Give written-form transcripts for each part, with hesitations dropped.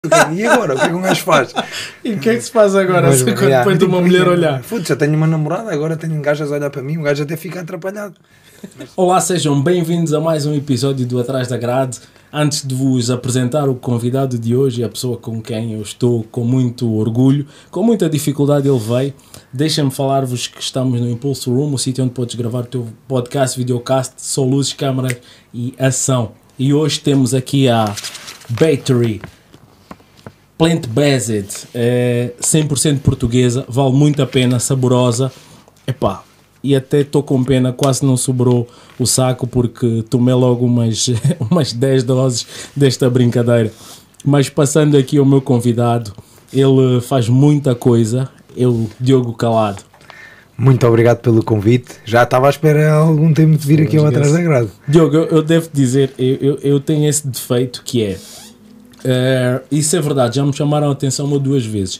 E agora? O que é que um gajo faz? E o que é que se faz agora? Mas, Quando depois de uma mulher olhar? Putz, já tenho uma namorada, agora tenho gajas a olhar para mim, o gajo até fica atrapalhado. Olá, sejam bem-vindos a mais um episódio do Atrás da Grade. Antes de vos apresentar o convidado de hoje, a pessoa com quem eu estou com muito orgulho, com muita dificuldade ele veio, deixem-me falar-vos que estamos no Impulso Room, o sítio onde podes gravar o teu podcast, videocast, só luzes, câmaras e ação. E hoje temos aqui a Battery Plant-Based, 100% portuguesa, vale muito a pena, saborosa. Epá, e até estou com pena, quase não sobrou o saco porque tomei logo umas 10 doses desta brincadeira. Mas passando aqui ao meu convidado, ele faz muita coisa, o Diogo Calado. Muito obrigado pelo convite, já estava à espera há algum tempo de vir aqui ao Atrás da Grade. Diogo, eu devo dizer, eu tenho esse defeito que é, isso é verdade, já me chamaram a atenção uma ou duas vezes.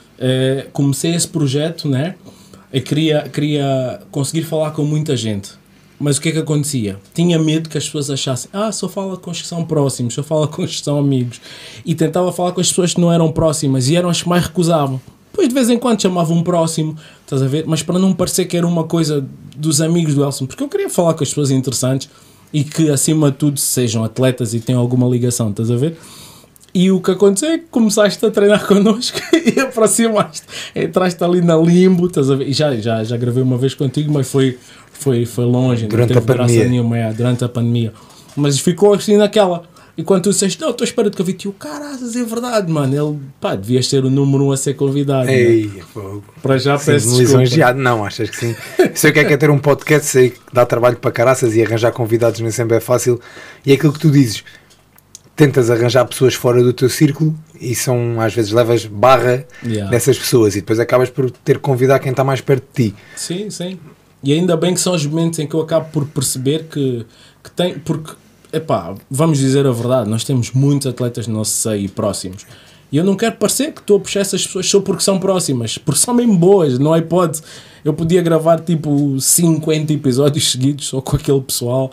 Comecei esse projeto, né? Eu queria conseguir falar com muita gente, mas o que é que acontecia? Tinha medo que as pessoas achassem, só fala com os que são próximos, só fala com os que são amigos, e tentava falar com as pessoas que não eram próximas e eram as que mais recusavam. Depois de vez em quando chamava um próximo, estás a ver? Mas para não parecer que era uma coisa dos amigos do Elson, porque eu queria falar com as pessoas interessantes e que acima de tudo sejam atletas e tenham alguma ligação, estás a ver? E o que aconteceu é que começaste a treinar connosco e aproximaste, entraste ali na limbo, estás a ver? E já gravei uma vez contigo, mas foi longe, durante a pandemia. Durante a pandemia. Mas ficou assim naquela. E quando tu disseste, não, estou à espera de convite, e o caraças, é verdade, mano, ele, devias ser o número 1 a ser convidado. Ei, para já peço desculpa. Não, achas que sim? Sei o que é ter um podcast, sei que dá trabalho para caraças e arranjar convidados nem sempre é fácil. E é aquilo que tu dizes, tentas arranjar pessoas fora do teu círculo e são, às vezes, levas barra dessas pessoas e depois acabas por ter que convidar quem está mais perto de ti. Sim, sim. E ainda bem que são os momentos em que eu acabo por perceber que tem, porque, vamos dizer a verdade, nós temos muitos atletas no nosso seio próximos. E eu não quero parecer que estou a puxar essas pessoas só porque são próximas, porque são mesmo boas, não há hipótese. Eu podia gravar tipo 50 episódios seguidos só com aquele pessoal.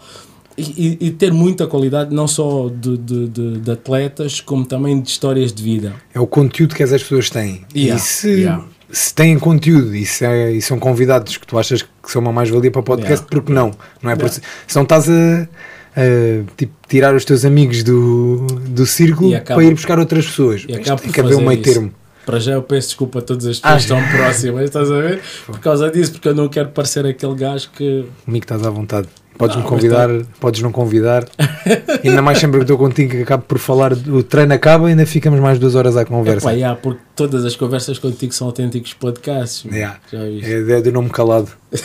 E ter muita qualidade, não só de atletas, como também de histórias de vida. É o conteúdo que as pessoas têm. E se têm conteúdo e são convidados que tu achas que são uma mais-valia para o podcast, porque não? Não é se não estás a tirar os teus amigos do círculo para ir buscar outras pessoas. Tem que haver um meio termo. Para já eu peço desculpa a todas as pessoas que estão próximas, estás a ver? Por causa disso, porque eu não quero parecer aquele gajo que... Comigo estás à vontade. Podes-me convidar, podes não convidar. Ainda mais sempre que estou contigo que acabo por falar, o treino acaba e ainda ficamos mais 2 horas à conversa. Porque todas as conversas contigo são autênticos podcasts. Já viste? É do nome calado.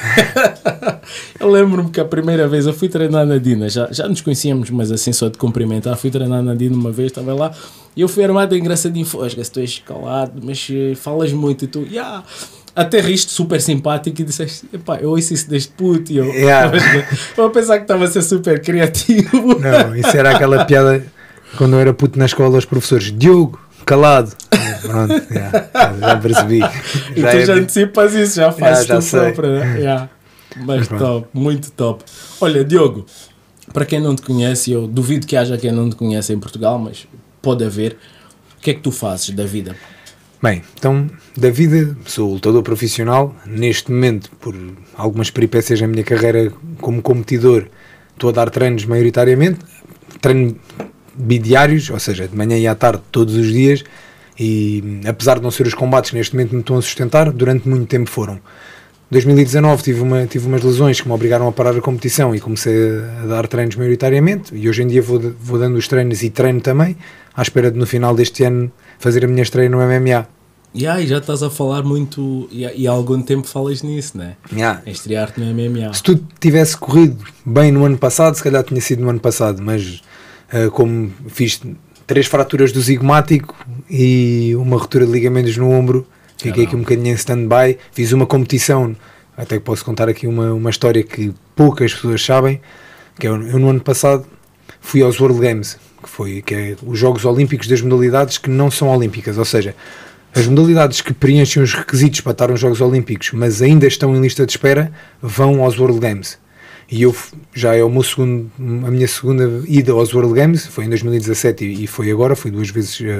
Eu lembro-me que a primeira vez eu fui treinar na Dina, já nos conhecíamos, mas assim só de cumprimentar. Fui treinar na Dina uma vez, estava lá, e eu fui armado engraçadinho. Fosga, se tu és calado, mas falas muito e tu, até riste super simpático e disseste, eu ouço isso deste puto e eu vou pensar que estava a ser super criativo. Não, isso era aquela piada quando eu era puto na escola, os professores, Diogo, calado. Pronto, já percebi. E tu já antecipas isso, já fazes tu próprio, né? Mas top, muito top. Olha, Diogo, para quem não te conhece, eu duvido que haja quem não te conhece em Portugal, mas pode haver, o que é que tu fazes da vida? Bem, então, da vida, sou lutador profissional. Neste momento, por algumas peripécias na minha carreira como competidor, estou a dar treinos maioritariamente, treino bidiários, ou seja, de manhã e à tarde, todos os dias, e apesar de não ser os combates que neste momento me estão a sustentar, durante muito tempo foram. Em 2019 tive umas lesões que me obrigaram a parar a competição e comecei a dar treinos maioritariamente, e hoje em dia vou dando os treinos e treino também, à espera de no final deste ano fazer a minha estreia no MMA. E já estás a falar muito, e há algum tempo falas nisso, né? Em estrear-te no MMA. Se tudo tivesse corrido bem no ano passado, se calhar tinha sido no ano passado, mas como fiz 3 fraturas do zigomático e uma ruptura de ligamentos no ombro, fiquei aqui um bocadinho em stand-by, fiz uma competição, até que posso contar aqui uma história que poucas pessoas sabem, que eu no ano passado fui aos World Games, que é os Jogos Olímpicos das modalidades que não são olímpicas, ou seja, as modalidades que preenchem os requisitos para estar nos Jogos Olímpicos, mas ainda estão em lista de espera, vão aos World Games. E já é a minha segunda ida aos World Games, foi em 2017 e foi agora, fui 2 vezes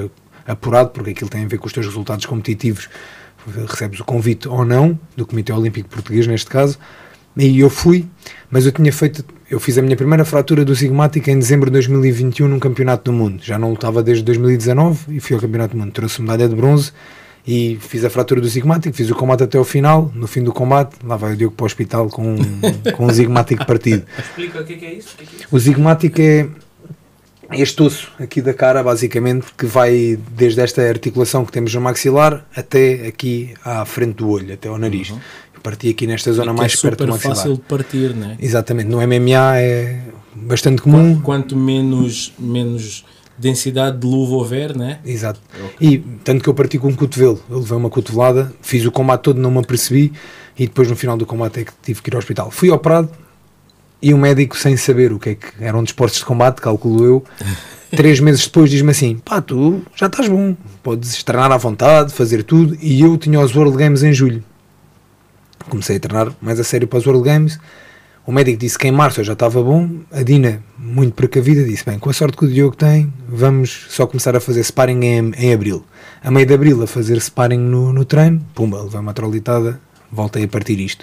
apurado, porque aquilo tem a ver com os teus resultados competitivos, recebes o convite ou não, do Comitê Olímpico Português neste caso, e eu fui, mas eu fiz a minha primeira fratura do sigmático em dezembro de 2021 num campeonato do mundo, já não lutava desde 2019 e fui ao campeonato do mundo, trouxe medalha de bronze e fiz a fratura do sigmático, fiz o combate até ao final, no fim do combate, lá vai o Diogo para o hospital com um sigmático partido. Explica o que é isso? O sigmático é este osso aqui da cara, basicamente, que vai desde esta articulação que temos no maxilar até aqui à frente do olho, até ao nariz. Eu parti aqui nesta zona mais perto do maxilar. É super fácil de partir, não é? Exatamente, no MMA é bastante comum. Quanto menos densidade de luva houver, né? Exato. Okay. E tanto que eu parti com um cotovelo, eu levei uma cotovelada, fiz o combate todo, não me apercebi, e depois no final do combate é que tive que ir ao hospital. Fui operado e o médico, sem saber o que é que eram desportos de combate, calculo eu, 3 meses depois diz-me assim: pá, tu já estás bom, podes treinar à vontade, fazer tudo. E eu tinha os World Games em julho, comecei a treinar mais a sério para os World Games. O médico disse que em março eu já estava bom. A Dina, muito precavida, disse: bem, com a sorte que o Diogo tem, vamos só começar a fazer sparring em abril. A meio de abril, a fazer sparring no treino, pumba, levei uma trolitada, voltei a partir isto.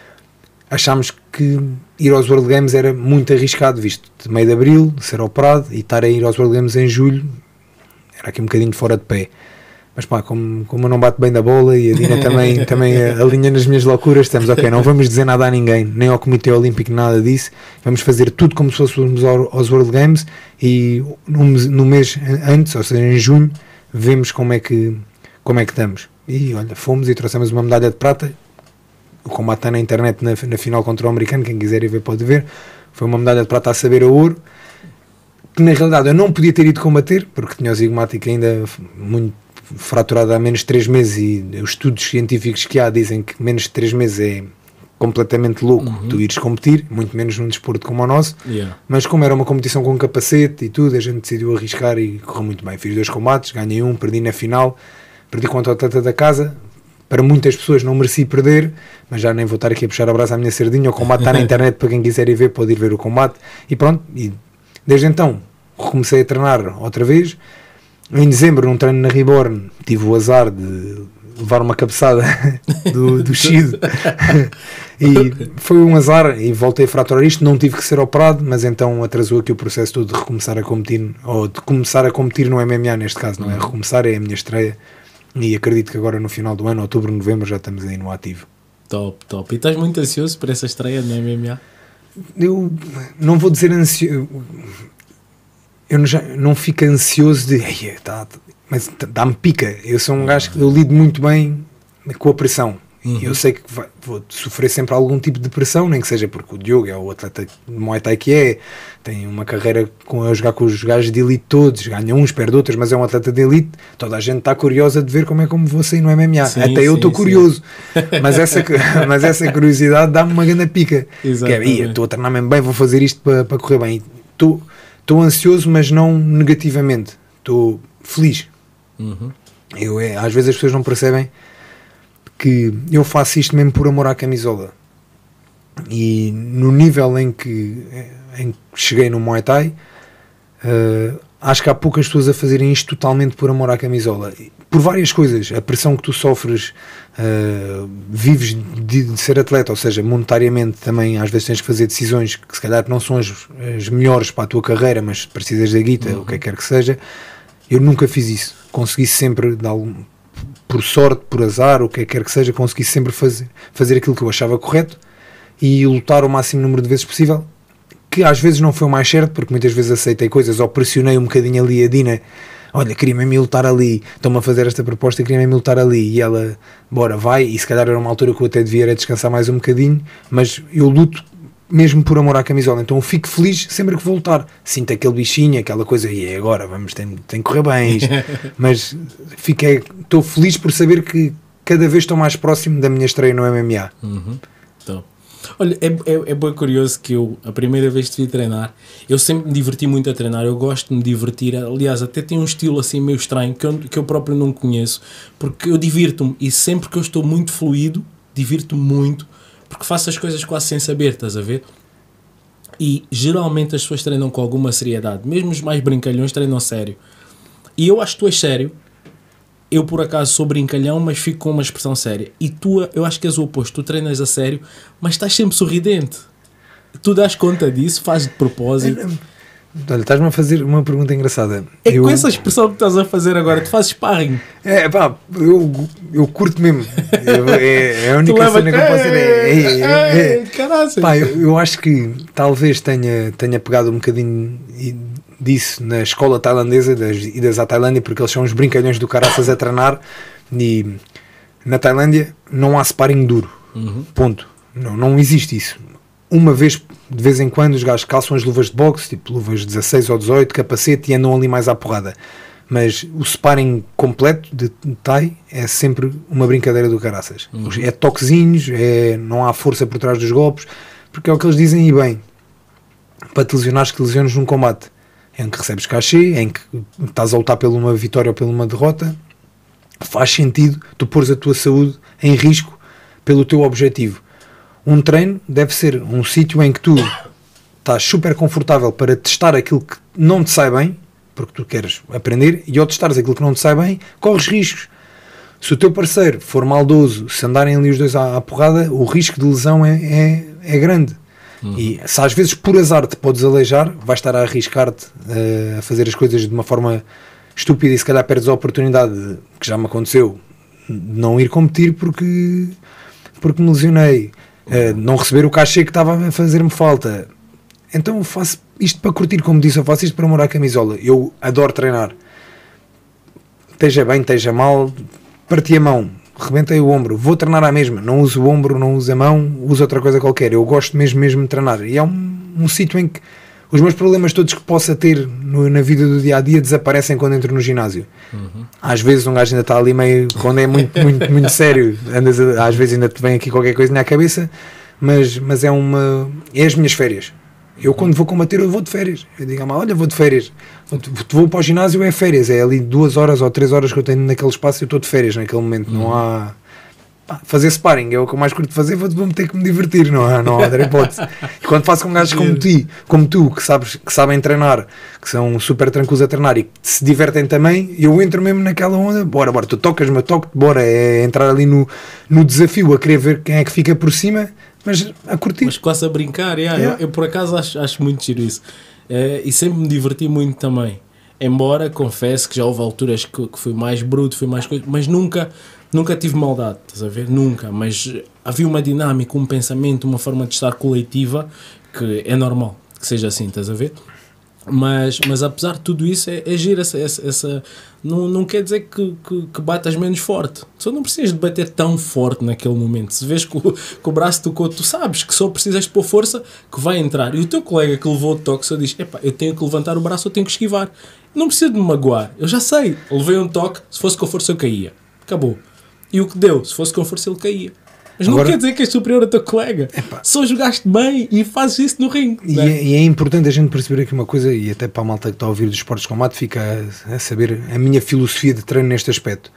Achámos que ir aos World Games era muito arriscado, visto de meio de abril, ser operado, e estar a ir aos World Games em julho, era aqui um bocadinho fora de pé. Mas pá, como eu não bato bem da bola e a Dina também alinha nas minhas loucuras, estamos ok, não vamos dizer nada a ninguém, nem ao Comitê Olímpico, nada disso, vamos fazer tudo como se fôssemos aos World Games, e no mês antes, ou seja, em junho, vemos como é que estamos. E olha, fomos e trouxemos uma medalha de prata. O combate está na internet na final contra o americano, quem quiser ir ver pode ver. Foi uma medalha de prata a saber a ouro, que na realidade eu não podia ter ido combater, porque tinha o sigmático ainda muito fraturado há menos de 3 meses, e os estudos científicos que há dizem que menos de 3 meses é completamente louco tu ires competir, muito menos num desporto como o nosso. Mas como era uma competição com capacete e tudo, a gente decidiu arriscar e correu muito bem. Fiz 2 combates, ganhei um, perdi na final, perdi contra o atleta da casa. Para muitas pessoas não mereci perder, mas já nem vou estar aqui a puxar a brasa à minha sardinha. O combate está na internet, para quem quiser ir ver, pode ir ver o combate. E pronto, e desde então comecei a treinar outra vez. Em dezembro, num treino na Reborn, tive o azar de levar uma cabeçada do Shido. E foi um azar, e voltei a fraturar isto. Não tive que ser operado, mas então atrasou aqui o processo todo de recomeçar a competir, ou de começar a competir no MMA neste caso, não é? Recomeçar é a minha estreia. E acredito que agora no final do ano, outubro, novembro, já estamos aí no ativo. Top. E estás muito ansioso por essa estreia no MMA? Eu não vou dizer ansioso. Eu não fico ansioso de... mas dá-me pica. Eu sou um gajo que eu lido muito bem com a pressão. Eu sei que vou sofrer sempre algum tipo de pressão, nem que seja porque o Diogo é o atleta de Muay Thai que é, tem uma carreira a jogar com os gajos de elite todos, ganha uns, perde outros, mas é um atleta de elite. Toda a gente está curiosa de ver como vou sair no MMA. Sim, até eu estou curioso. Mas essa curiosidade dá-me uma grande pica. Estou a treinar mesmo bem, vou fazer isto para correr bem. Estou ansioso, mas não negativamente. Estou feliz. Às vezes as pessoas não percebem que eu faço isto mesmo por amor à camisola, e no nível em que cheguei no Muay Thai, acho que há poucas pessoas a fazerem isto totalmente por amor à camisola, por várias coisas. A pressão que tu sofres, vives de ser atleta, ou seja, monetariamente também às vezes tens que fazer decisões que se calhar não são as melhores para a tua carreira, mas precisas da guita, o que quer que seja. Eu nunca fiz isso, consegui sempre por sorte, por azar, o que quer que seja, consegui sempre fazer aquilo que eu achava correto e lutar o máximo número de vezes possível, que às vezes não foi o mais certo, porque muitas vezes aceitei coisas ou pressionei um bocadinho ali a Dina: olha, queria-me lutar ali, estão-me a fazer esta proposta, queria-me lutar ali, e ela, bora, vai, e se calhar era uma altura que eu até devia descansar mais um bocadinho, mas eu luto mesmo por amor à camisola, então eu fico feliz sempre que vou lutar, sinto aquele bichinho, aquela coisa, e agora tem que correr bem, mas estou feliz por saber que cada vez estou mais próximo da minha estreia no MMA. Então, olha, é bem curioso que a primeira vez que te vi treinar, eu sempre me diverti muito a treinar, eu gosto de me divertir, aliás, até tem um estilo assim meio estranho, que eu próprio não conheço, porque eu divirto-me, e sempre que eu estou muito fluido, divirto-me muito, porque faço as coisas quase sem saber, estás a ver? E geralmente as pessoas treinam com alguma seriedade, mesmo os mais brincalhões treinam sério. E eu acho que tu és sério, eu por acaso sou brincalhão, mas fico com uma expressão séria. E tu, eu acho que és o oposto. Tu treinas a sério, mas estás sempre sorridente. Tu dás conta disso, fazes de propósito. Olha, estás-me a fazer uma pergunta engraçada. Com essa expressão que estás a fazer agora, tu fazes sparring. Eu curto mesmo. É a única cena que eu posso dizer. Pá, eu acho que talvez tenha pegado um bocadinho disso na escola tailandesa, das idas à Tailândia, porque eles são os brincalhões do caraças a treinar, e na Tailândia não há sparring duro. Ponto. Não existe isso. Uma vez, de vez em quando, os gajos calçam as luvas de boxe, tipo luvas 16 ou 18, capacete, e andam ali mais à porrada. Mas o sparring completo de Thai é sempre uma brincadeira do caraças. É toquezinhos, não há força por trás dos golpes, porque é o que eles dizem, e bem, para te lesionares, que te lesiones num combate em que recebes cachê, em que estás a lutar por uma vitória ou por uma derrota, faz sentido tu pôres a tua saúde em risco pelo teu objetivo. Um treino deve ser um sítio em que tu estás super confortável para testar aquilo que não te sai bem, porque tu queres aprender, e ao testares aquilo que não te sai bem, corres riscos. Se o teu parceiro for maldoso, se andarem ali os dois à porrada, o risco de lesão é grande. E se às vezes por azar te podes aleijar, vais estar a arriscar-te a fazer as coisas de uma forma estúpida, e se calhar perdes a oportunidade, que já me aconteceu, de não ir competir porque me lesionei. Não receber o cachê que estava a fazer-me falta. Então eu faço isto para curtir, como disse, eu faço isto para amor à camisola. Eu adoro treinar, esteja bem, esteja mal, parti a mão, rebentei o ombro, vou treinar à mesma, não uso o ombro, não uso a mão, uso outra coisa qualquer. Eu gosto mesmo de treinar, e é um sítio em que os meus problemas todos que possa ter na vida do dia a dia desaparecem quando entro no ginásio. Às vezes um gajo ainda está ali meio, quando é muito sério, às vezes ainda te vem aqui qualquer coisa na cabeça, mas é as minhas férias. Eu quando vou combater, eu vou de férias. Eu digo, olha, vou de férias. Vou para o ginásio, é férias, é ali 2 horas ou 3 horas que eu tenho naquele espaço, eu estou de férias naquele momento. Não há... fazer sparring é o que eu mais curto fazer, vou-me ter que me divertir, não há outra hipótese. E quando faço com gajos como tu, que sabem treinar, que são super tranquilos a treinar e que se divertem também, eu entro mesmo naquela onda, bora, tu tocas-me, eu toco-te, bora, é entrar ali no desafio, a querer ver quem é que fica por cima, mas a curtir. Mas quase a brincar, eu por acaso acho muito giro isso. E sempre me diverti muito também. Embora, confesso que já houve alturas que fui mais bruto, fui mais coisa, mas nunca tive maldade, estás a ver? Nunca, mas havia uma dinâmica, um pensamento, uma forma de estar coletiva que é normal que seja assim, estás a ver? Mas apesar de tudo isso, é giro essa não quer dizer que batas menos forte. Só não precisas de bater tão forte naquele momento. Se vês que o braço tocou, tu sabes que só precisas de pôr força que vai entrar. E o teu colega que levou o toque só diz, eu tenho que levantar o braço, eu tenho que esquivar. Não preciso de me magoar. Eu já sei. Levei um toque, se fosse com força eu caía. Acabou. E o que deu? Se fosse com força ele caía. Mas agora, não quer dizer que és superior ao teu colega. Só jogaste bem e fazes isso no ringue. E é importante a gente perceber aqui uma coisa, e até para a malta que está a ouvir dos esportes de combate fica a saber a minha filosofia de treino neste aspecto.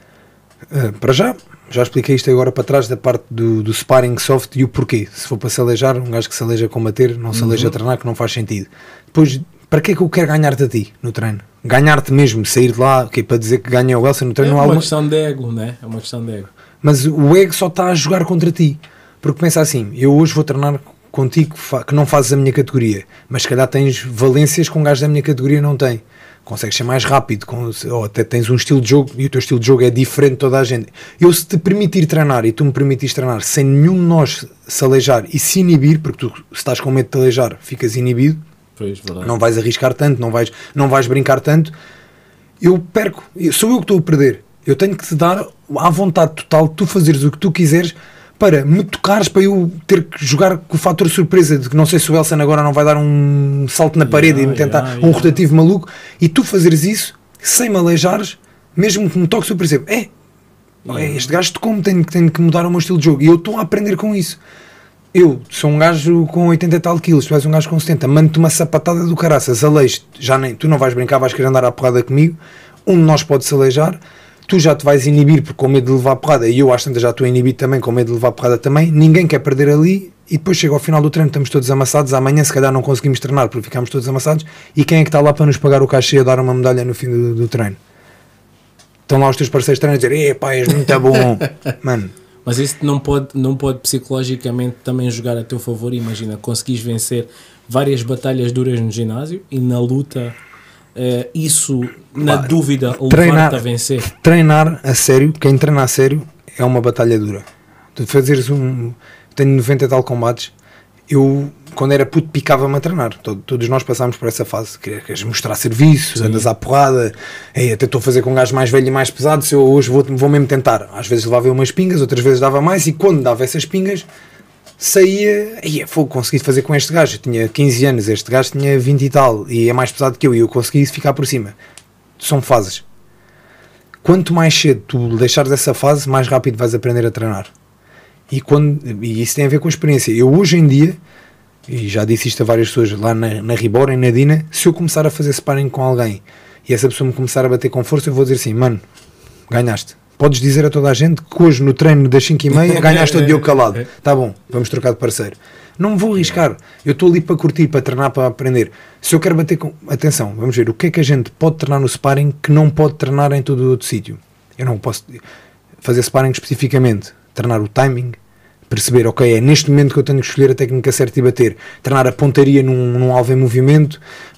Para já expliquei isto agora para trás da parte do sparring soft e o porquê. Se for para se aleijar, um gajo que se aleija a combater, não se aleija a treinar, que não faz sentido. Depois, para que é que eu quero ganhar-te a ti no treino? Ganhar-te mesmo, sair de lá, para dizer que ganha o Elsa no treino. É uma questão de ego, né? É uma questão de ego. Mas o ego só está a jogar contra ti. Porque pensa assim, eu hoje vou treinar contigo que não fazes a minha categoria, mas se calhar tens valências que um gajo da minha categoria não tem. Consegues ser mais rápido, ou até tens um estilo de jogo e o teu estilo de jogo é diferente de toda a gente. Eu, se te permitir treinar e tu me permitires treinar sem nenhum de nós se aleijar e se inibir, porque tu, se estás com medo de te aleijar, ficas inibido, não vais arriscar tanto, não vais brincar tanto, eu perco, sou eu que estou a perder. Eu tenho que te dar à vontade total de tu fazeres o que tu quiseres para me tocares, para eu ter que jogar com o fator surpresa de que não sei se o Elson agora não vai dar um salto na parede e me tentar um rotativo maluco, e tu fazeres isso sem me aleijares, mesmo que me toques, eu percebo, este gajo tocou-me, tenho que mudar o meu estilo de jogo, e eu estou a aprender com isso. Eu sou um gajo com 80 e tal quilos, tu és um gajo com 70, mando-te uma sapatada do caraças, aleijo-te, tu não vais brincar, vais querer andar à porrada comigo, um de nós pode se aleijar, tu já te vais inibir porque com medo de levar porrada, e eu às tantas já estou inibido também com medo de levar porrada também, ninguém quer perder ali, e depois chega ao final do treino, estamos todos amassados, amanhã se calhar não conseguimos treinar porque ficamos todos amassados, e quem é que está lá para nos pagar o cachê a dar uma medalha no fim do treino? Estão lá os teus parceiros de treino a dizer, pá, és muito bom. Mano. Mas isso não pode psicologicamente também jogar a teu favor. Imagina, conseguis vencer várias batalhas duras no ginásio e na luta, isso, na dúvida, levar-te a vencer. Treinar a sério, quem treina a sério é uma batalha dura. Tu fazeres tenho 90 e tal combates, eu, quando era puto, picava-me a treinar. Todos nós passámos por essa fase. Queres mostrar serviço, sim, andas à porrada, até estou a fazer com um gajo mais velho e mais pesado, se eu hoje vou mesmo tentar. Às vezes levava eu umas pingas, outras vezes dava mais, e quando dava essas pingas, saía, consegui fazer com este gajo. Eu tinha 15 anos, este gajo tinha 20 e tal, e é mais pesado que eu, e eu consegui ficar por cima. São fases. Quanto mais cedo tu deixares essa fase, mais rápido vais aprender a treinar. E isso tem a ver com a experiência. Eu hoje em dia, e já disse isto a várias pessoas lá na Ribora e na Dina, se eu começar a fazer sparring com alguém e essa pessoa me começar a bater com força, eu vou dizer assim, mano, ganhaste. Podes dizer a toda a gente que hoje no treino das 5h30 ganhaste o Diogo Calado. Tá bom, vamos trocar de parceiro. Não me vou arriscar. Eu estou ali para curtir, para treinar, para aprender. Se eu quero bater com... Atenção, vamos ver, o que é que a gente pode treinar no sparring que não pode treinar em todo outro sítio? Eu não posso fazer sparring especificamente. Treinar o timing, perceber, ok, é neste momento que eu tenho que escolher a técnica certa e bater. Treinar a pontaria num alvo em movimento,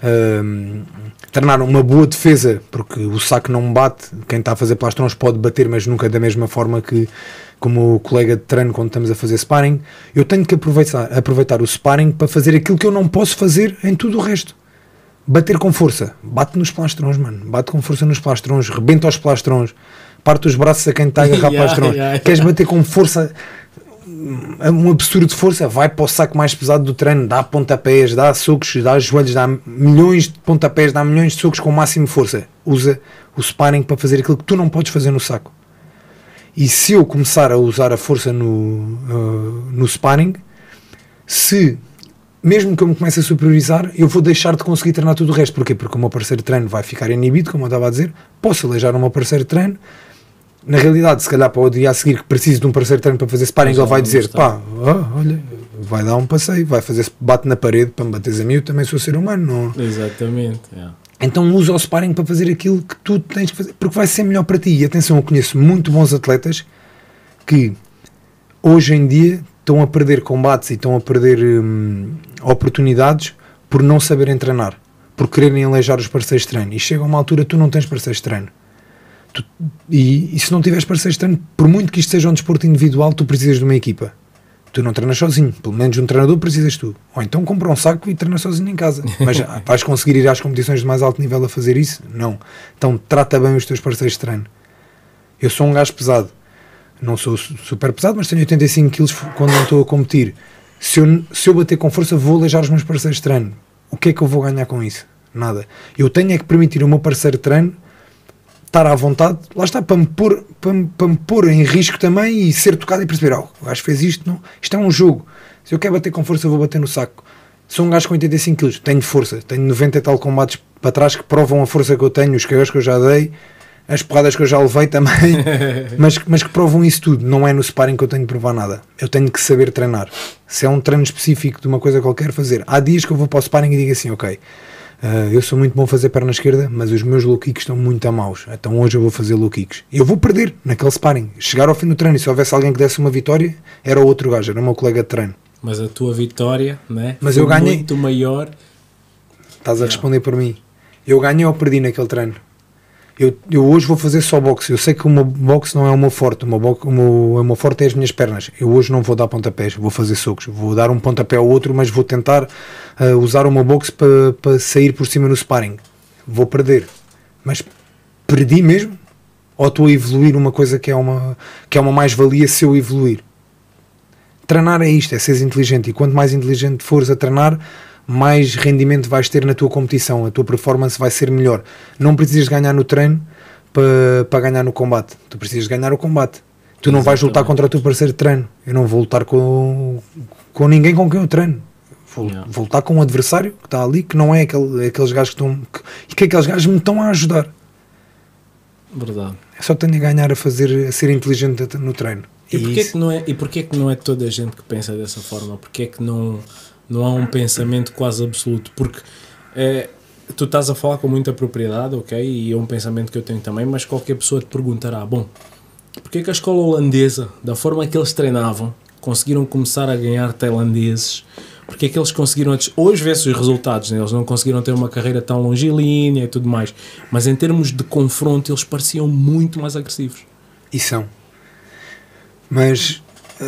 treinar uma boa defesa, porque o saco não bate, quem está a fazer plastrões pode bater, mas nunca da mesma forma que como o colega de treino quando estamos a fazer sparring. Eu tenho que aproveitar o sparring para fazer aquilo que eu não posso fazer em tudo o resto. Bater com força, bate nos plastrões, mano, bate com força nos plastrões, rebenta os plastrões, parte os braços a quem está a agarrar plastrões. Queres bater com força, um absurdo de força, vai para o saco mais pesado do treino, dá pontapés, dá socos, dá joelhos, dá milhões de pontapés, dá milhões de socos com máximo força. Usa o sparring para fazer aquilo que tu não podes fazer no saco. E se eu começar a usar a força no sparring, mesmo que eu me comece a superiorizar, eu vou deixar de conseguir treinar tudo o resto. Porquê? Porque o meu parceiro de treino vai ficar inibido, como eu estava a dizer, posso aleijar o meu parceiro de treino. Na realidade, se calhar para o dia a seguir que preciso de um parceiro de treino para fazer sparring, ele vai dizer, olha, vai dar um passeio, vai fazer, bate na parede para me bateres a mim, eu também sou ser humano. Não? Exatamente. Então usa o sparring para fazer aquilo que tu tens que fazer, porque vai ser melhor para ti. E atenção, eu conheço muito bons atletas que hoje em dia estão a perder combates e estão a perder oportunidades por não saberem treinar, por quererem aleijar os parceiros de treino. E chega a uma altura tu não tens parceiros de treino. E se não tiveres parceiros de treino, por muito que isto seja um desporto individual, tu precisas de uma equipa. Tu não treinas sozinho, pelo menos um treinador precisas tu. Ou então compra um saco e treinas sozinho em casa. Mas vais conseguir ir às competições de mais alto nível a fazer isso? Não. Então trata bem os teus parceiros de treino. Eu sou um gajo pesado. Não sou super pesado, mas tenho 85 kg quando não estou a competir. Se eu bater com força, vou aleijar os meus parceiros de treino. O que é que eu vou ganhar com isso? Nada. Eu tenho é que permitir ao meu parceiro de treino estar à vontade, lá está, para me pôr em risco também e ser tocado e perceber, o gajo fez isto, não. Isto é um jogo. Se eu quero bater com força, vou bater no saco. Sou um gajo com 85 kg, tenho força, tenho 90 e tal combates para trás que provam a força que eu tenho, os cagões que eu já dei, as porradas que eu já levei também, mas que provam isso tudo. Não é no sparring que eu tenho que provar nada. Eu tenho que saber treinar. Se é um treino específico de uma coisa qualquer, fazer. Há dias que eu vou para o sparring e digo assim, ok, eu sou muito bom a fazer perna esquerda, mas os meus low kicks estão muito a maus, então hoje eu vou fazer low kicks. Eu vou perder naquele sparring. Chegar ao fim do treino e se houvesse alguém que desse uma vitória, era o outro gajo, era o meu colega de treino. Mas a tua vitória, né? Mas eu ganhei. Muito maior. Estás a responder por mim. Eu ganhei ou perdi naquele treino? Eu hoje vou fazer só boxe. Eu sei que o meu boxe não é o meu forte. O meu forte é as minhas pernas. Eu hoje não vou dar pontapés, vou fazer socos. Vou dar um pontapé ao outro, mas vou tentar usar o meu boxe para sair por cima no sparring. Vou perder. Mas perdi mesmo? Ou estou a evoluir uma coisa que é uma mais-valia se eu evoluir? Treinar é isto, é seres inteligente. E quanto mais inteligente fores a treinar, mais rendimento vais ter na tua competição, a tua performance vai ser melhor. Não precisas de ganhar no treino para ganhar no combate, tu precisas de ganhar o combate. Tu não vais lutar contra o teu parceiro de treino. Eu não vou lutar com ninguém com quem eu treino. Vou lutar com um adversário que está ali, que não é aqueles gajos que aqueles gajos me estão a ajudar. Verdade. Eu só tenho a ganhar a ser inteligente no treino. E porquê que não é toda a gente que pensa dessa forma? Porquê que não há um pensamento quase absoluto? Porque tu estás a falar com muita propriedade, ok? E é um pensamento que eu tenho também, mas qualquer pessoa te perguntará, bom, porque é que a escola holandesa, da forma que eles treinavam, conseguiram começar a ganhar tailandeses? Porque é que eles conseguiram, hoje vê-se os resultados, né? Eles não conseguiram ter uma carreira tão longilínea e tudo mais, mas em termos de confronto eles pareciam muito mais agressivos. E são. Mas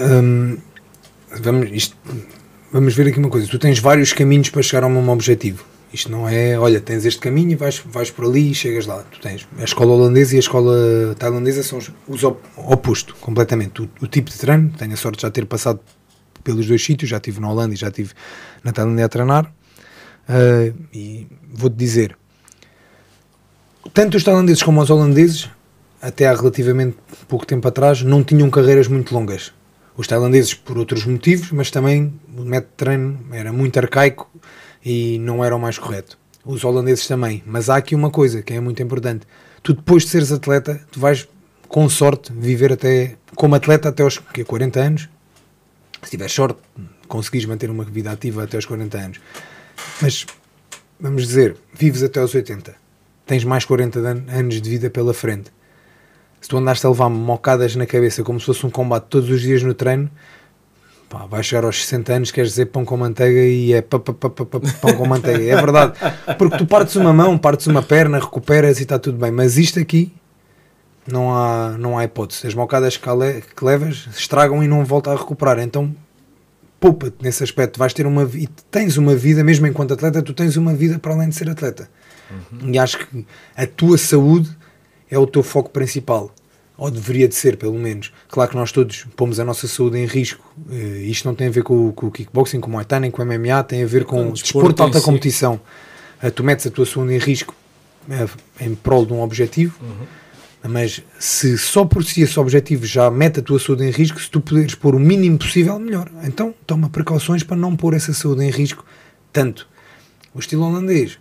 vamos ver aqui uma coisa. Tu tens vários caminhos para chegar a um objetivo. Isto não é, olha, tens este caminho e vais por ali e chegas lá. Tu tens a escola holandesa e a escola tailandesa são os opostos, completamente. O tipo de treino, tenho a sorte de já ter passado pelos dois sítios, já estive na Holanda e já estive na Tailândia a treinar, e vou-te dizer, tanto os tailandeses como os holandeses, até há relativamente pouco tempo atrás, não tinham carreiras muito longas. Os tailandeses por outros motivos, mas também o método de treino era muito arcaico e não era o mais correto. Os holandeses também, mas há aqui uma coisa que é muito importante, tu depois de seres atleta, tu vais com sorte viver até, como atleta até aos 40 anos, se tiveres sorte, conseguires manter uma vida ativa até aos 40 anos. Mas, vamos dizer, vives até aos 80. Tens mais 40 anos de vida pela frente. Se tu andaste a levar mocadas na cabeça como se fosse um combate todos os dias no treino, pá, vais chegar aos 60 anos, queres dizer pão com manteiga e é pão com manteiga. É verdade. Porque tu partes uma mão, partes uma perna, recuperas e está tudo bem. Mas isto aqui, não há hipótese. As mocadas que levas estragam e não volta a recuperar. Então, poupa-te nesse aspecto. Vais ter e tens uma vida, mesmo enquanto atleta, tu tens uma vida para além de ser atleta. E acho que a tua saúde é o teu foco principal. Ou deveria de ser, pelo menos. Claro que nós todos pomos a nossa saúde em risco. Isto não tem a ver com o kickboxing, com o Muay Thai, nem com o MMA, tem a ver com o desporto de alta competição. Tu metes a tua saúde em risco em prol de um objetivo. Mas se só por si esse objetivo já mete a tua saúde em risco, se tu puderes pôr o mínimo possível, melhor. Então toma precauções para não pôr essa saúde em risco tanto. O estilo holandês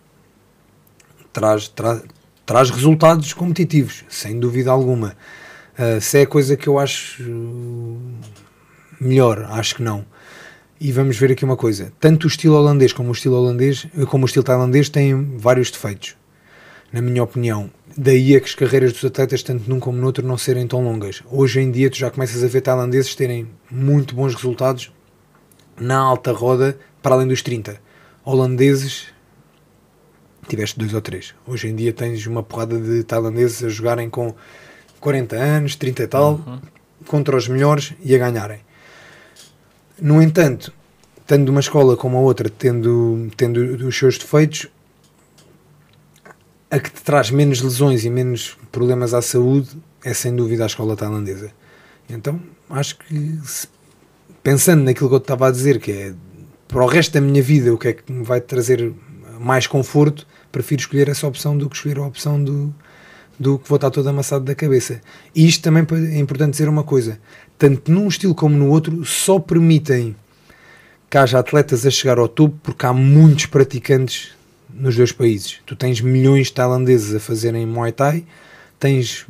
traz resultados competitivos, sem dúvida alguma. Se é a coisa que eu acho melhor, acho que não. E vamos ver aqui uma coisa. Tanto o estilo holandês como o estilo tailandês têm vários defeitos, na minha opinião. Daí é que as carreiras dos atletas, tanto num como no outro, não serem tão longas. Hoje em dia tu já começas a ver tailandeses terem muito bons resultados na alta roda, para além dos 30. Holandeses, tiveste 2 ou 3. Hoje em dia tens uma porrada de tailandeses a jogarem com 40 anos, 30 e tal, contra os melhores e a ganharem. No entanto, tanto uma escola como a outra, tendo os seus defeitos, a que te traz menos lesões e menos problemas à saúde é sem dúvida a escola tailandesa. Então acho que, pensando naquilo que eu te estava a dizer, que é para o resto da minha vida o que é que me vai trazer mais conforto, prefiro escolher essa opção do que escolher a opção do que vou estar todo amassado da cabeça. E isto também é importante dizer uma coisa, tanto num estilo como no outro só permitem que haja atletas a chegar ao topo porque há muitos praticantes nos dois países. Tu tens milhões de tailandeses a fazerem Muay Thai, tens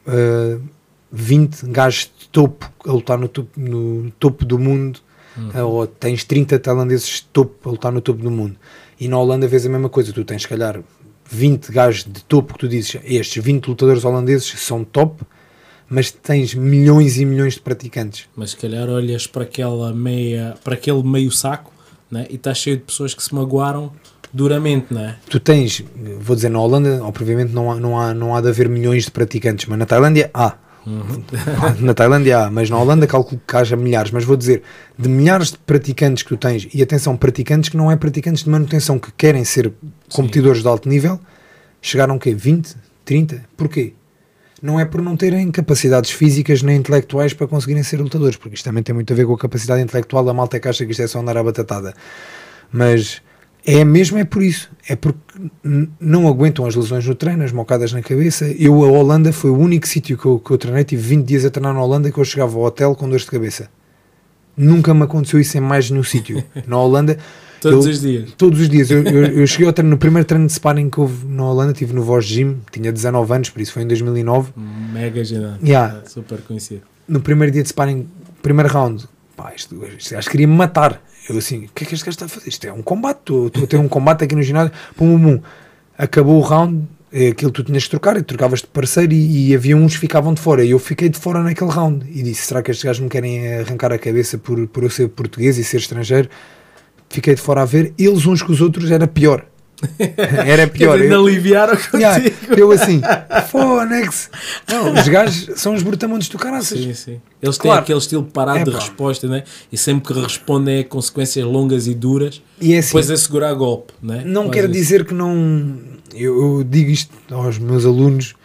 20 gajos de topo a lutar no topo do mundo, ou tens 30 tailandeses de topo a lutar no topo do mundo. E na Holanda vês a mesma coisa, tu tens se calhar 20 gajos de topo que tu dizes, estes 20 lutadores holandeses são top, mas tens milhões e milhões de praticantes. Mas se calhar olhas para aquele meio saco, né, e estás cheio de pessoas que se magoaram duramente, não é? Tu tens, vou dizer, na Holanda, obviamente não há de haver milhões de praticantes, mas na Tailândia há. Na Tailândia há, mas na Holanda calculo que haja milhares, mas vou dizer, de milhares de praticantes que tu tens, e atenção, praticantes que não é praticantes de manutenção, que querem ser competidores de alto nível, chegaram o quê? 20? 30? Porquê? Não é por não terem capacidades físicas nem intelectuais para conseguirem ser lutadores, porque isto também tem muito a ver com a capacidade intelectual da malta que acha que isto é só andar à batatada. Mas é por isso, é porque não aguentam as lesões no treino, as mocadas na cabeça. A Holanda foi o único sítio que eu treinei, tive 20 dias a treinar na Holanda, que eu chegava ao hotel com dores de cabeça. Nunca me aconteceu isso em mais nenhum sítio. Na Holanda, todos os dias. Todos os dias. Eu cheguei ao treino, no primeiro treino de sparring que houve na Holanda, estive no Voz Gym, tinha 19 anos, por isso foi em 2009. Mega gigante, super conhecido. No primeiro dia de sparring, primeiro round, pá, este gajo queria me matar. Eu assim, o que é que este gajo está a fazer? Isto é um combate, estou a ter um combate aqui no ginásio, pum. acabou o round, aquilo tu tinhas de trocar, e trocavas de parceiro, e havia uns que ficavam de fora, e eu fiquei de fora naquele round, e disse, será que estes gajos me querem arrancar a cabeça por eu ser português e ser estrangeiro? Fiquei de fora a ver, eles uns com os outros era pior. Era pior. Ainda aliviaram contigo. Eu assim, Fonex. Não, os gajos são os brutamontes do caraças. Sim, sim. Eles têm aquele estilo parado de resposta, né? E sempre que respondem é consequências longas e duras. E é assim, depois é segurar golpe, né? Não quero dizer que não. Eu digo isto aos meus alunos,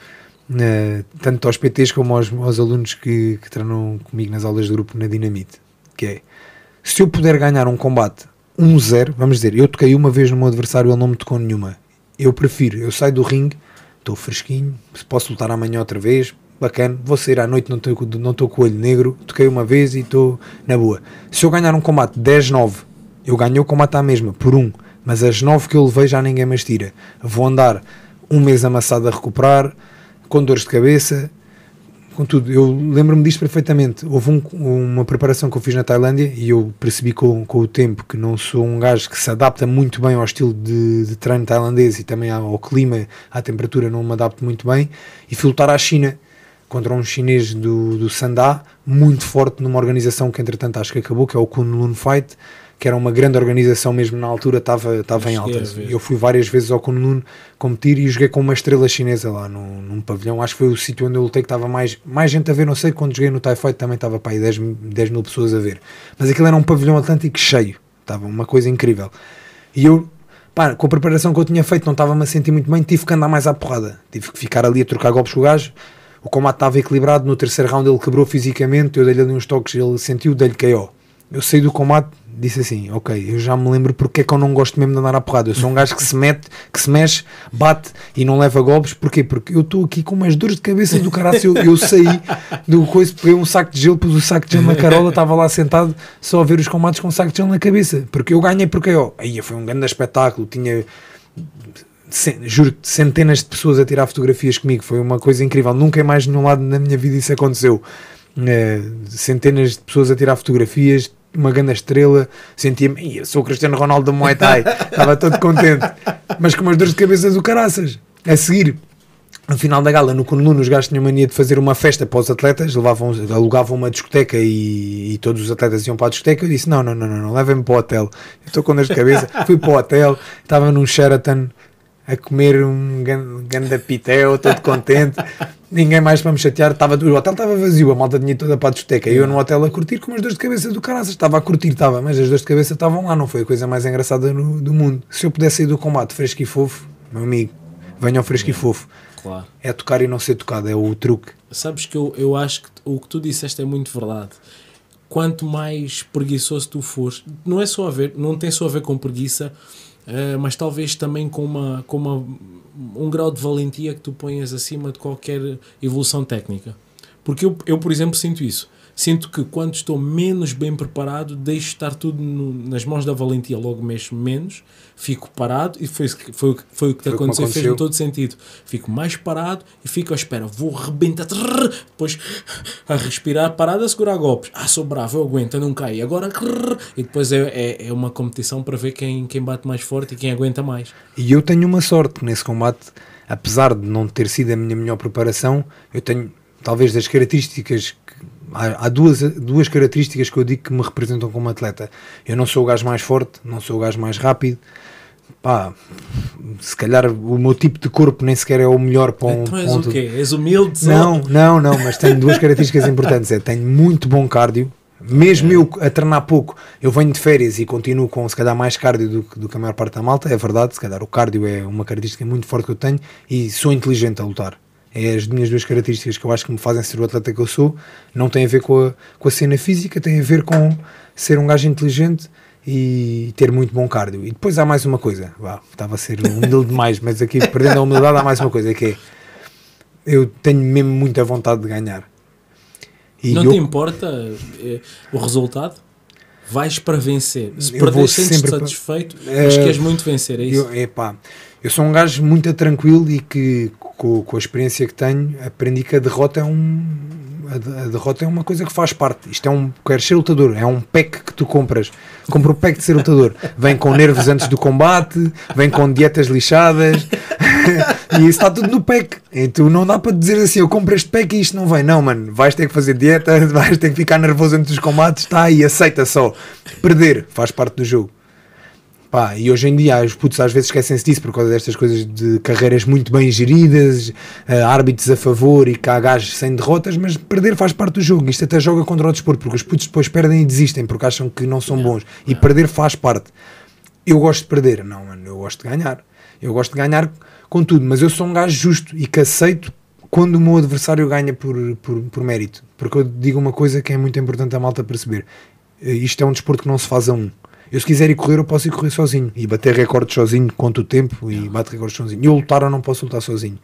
tanto aos PTs como aos alunos que treinam comigo nas aulas de grupo na Dinamite, que é, se eu puder ganhar um combate 1-0, vamos dizer, eu toquei uma vez no meu adversário, ele não me tocou nenhuma. Eu prefiro, eu saio do ringue, estou fresquinho, posso lutar amanhã outra vez, bacana, vou sair à noite, não estou com o olho negro, toquei uma vez e estou na boa. Se eu ganhar um combate 10-9, eu ganhei o combate à mesma, por 1, mas as 9 que eu levei já ninguém mais tira. Vou andar um mês amassado a recuperar, com dores de cabeça, com tudo. Eu lembro-me disto perfeitamente. Houve uma preparação que eu fiz na Tailândia e eu percebi com o tempo que não sou um gajo que se adapta muito bem ao estilo de treino tailandês e também ao clima, à temperatura, não me adapto muito bem, e fui lutar à China contra um chinês do Sanda, muito forte, numa organização que entretanto acho que acabou, que é o Kunlun Fight, que era uma grande organização, mesmo na altura estava em alta. Eu fui várias vezes ao Kunlun competir e joguei com uma estrela chinesa lá num pavilhão. Acho que foi o sítio onde eu lutei que estava mais gente a ver, não sei, quando joguei no Thai Fight também estava para aí 10 mil pessoas a ver. Mas aquilo era um pavilhão atlântico cheio, estava uma coisa incrível. E eu, com a preparação que eu tinha feito, não estava-me a sentir muito bem, tive que andar mais à porrada. Tive que ficar ali a trocar golpes com o gajo. O combate estava equilibrado, no terceiro round ele quebrou fisicamente, eu dei-lhe ali uns toques, ele sentiu, dei-lhe KO. Eu saí do combate, disse assim, ok, eu já me lembro porque é que eu não gosto mesmo de andar à porrada. Eu sou um gajo que se mete, que se mexe, bate e não leva golpes. Porquê? Porque eu estou aqui com umas dores de cabeça do caralho. Eu saí do coisa, peguei um saco de gelo, pus o saco de gelo na carola, estava lá sentado só a ver os combates com um saco de gelo na cabeça, porque eu ganhei porque aí foi um grande espetáculo, tinha juro, centenas de pessoas a tirar fotografias comigo, foi uma coisa incrível, nunca mais nenhum lado na minha vida isso aconteceu. Centenas de pessoas a tirar fotografias, uma grande estrela, sentia-me, eu sou o Cristiano Ronaldo do Muay Thai, estava todo contente, mas com umas dores de cabeça do caraças. A seguir, no final da gala, no Kunlun, os gajos tinham mania de fazer uma festa para os atletas, alugavam uma discoteca e todos os atletas iam para a discoteca. Eu disse, não, levem-me para o hotel, eu estou com dores de cabeça. Fui para o hotel, estava num Sheraton a comer um ganda pitel, todo contente, ninguém mais para me chatear, o hotel estava vazio, a malta tinha toda para a discoteca, eu no hotel a curtir com umas dores de cabeça do caraças, estava a curtir, mas as dores de cabeça estavam lá, não foi a coisa mais engraçada do mundo. Se eu pudesse sair do combate fresco e fofo, meu amigo, venham fresco e fofo. Claro. É tocar e não ser tocado, é o truque. Sabes que eu acho que o que tu disseste é muito verdade. Quanto mais preguiçoso tu fores, não tem só a ver com preguiça, mas talvez também com um grau de valentia que tu ponhas acima de qualquer evolução técnica. Porque eu por exemplo, sinto isso. Sinto que quando estou menos bem preparado, deixo estar tudo nas mãos da valentia, logo mexo menos, fico parado, e foi o que te aconteceu, fez-me todo sentido. Fico mais parado e fico à espera, vou rebentar, depois a respirar, parado, a segurar golpes. Sou bravo, eu aguento, eu não caio, agora, e depois é uma competição para ver quem bate mais forte e quem aguenta mais. E eu tenho uma sorte nesse combate, apesar de não ter sido a minha melhor preparação, eu tenho, talvez, das características há duas características que eu digo que me representam como atleta. Eu não sou o gajo mais forte, não sou o gajo mais rápido, se calhar o meu tipo de corpo nem sequer é o melhor para um... Então és o quê? És humilde? Não, mas tenho duas características importantes, tenho muito bom cardio, mesmo eu a treinar pouco, eu venho de férias e continuo com se calhar mais cardio do que a maior parte da malta, é verdade, se calhar o cardio é uma característica muito forte que eu tenho, e sou inteligente a lutar. É as minhas duas características que eu acho que me fazem ser o atleta que eu sou. Não tem a ver com a cena física, tem a ver com ser um gajo inteligente e ter muito bom cardio. E depois há mais uma coisa, estava a ser humilde demais, mas aqui perdendo a humildade há mais uma coisa, que é, eu tenho mesmo muita vontade de ganhar. E não te importa o resultado? Vais para vencer. Se perderes, sentes-te satisfeito, mas queres muito vencer, é isso? Eu sou um gajo muito tranquilo e que com a experiência que tenho aprendi que a derrota é uma coisa que faz parte. Isto queres ser lutador, é um pack que tu compras. Compra o pack de ser lutador, vem com nervos antes do combate, vem com dietas lixadas, E isso está tudo no pack. E tu não dá para dizer assim, eu compro este pack e isto não vem. Não, mano, vais ter que fazer dieta, vais ter que ficar nervoso entre os combates, está aí, aceita só. Perder faz parte do jogo. Pá, e hoje em dia os putos às vezes esquecem-se disso por causa destas coisas de carreiras muito bem geridas, árbitros a favor e cá gajos sem derrotas, mas perder faz parte do jogo. Isto até joga contra o desporto, porque os putos depois perdem e desistem porque acham que não são bons. E perder faz parte. Eu gosto de perder, não, mano, eu gosto de ganhar. Eu gosto de ganhar com tudo, mas eu sou um gajo justo e que aceito quando o meu adversário ganha por mérito. Porque eu digo uma coisa que é muito importante a malta perceber. Isto é um desporto que não se faz a um. Eu se quiser ir correr, eu posso ir correr sozinho e bater recordes sozinho, conto o tempo e bato recordes sozinho. Eu lutar, eu não posso lutar sozinho.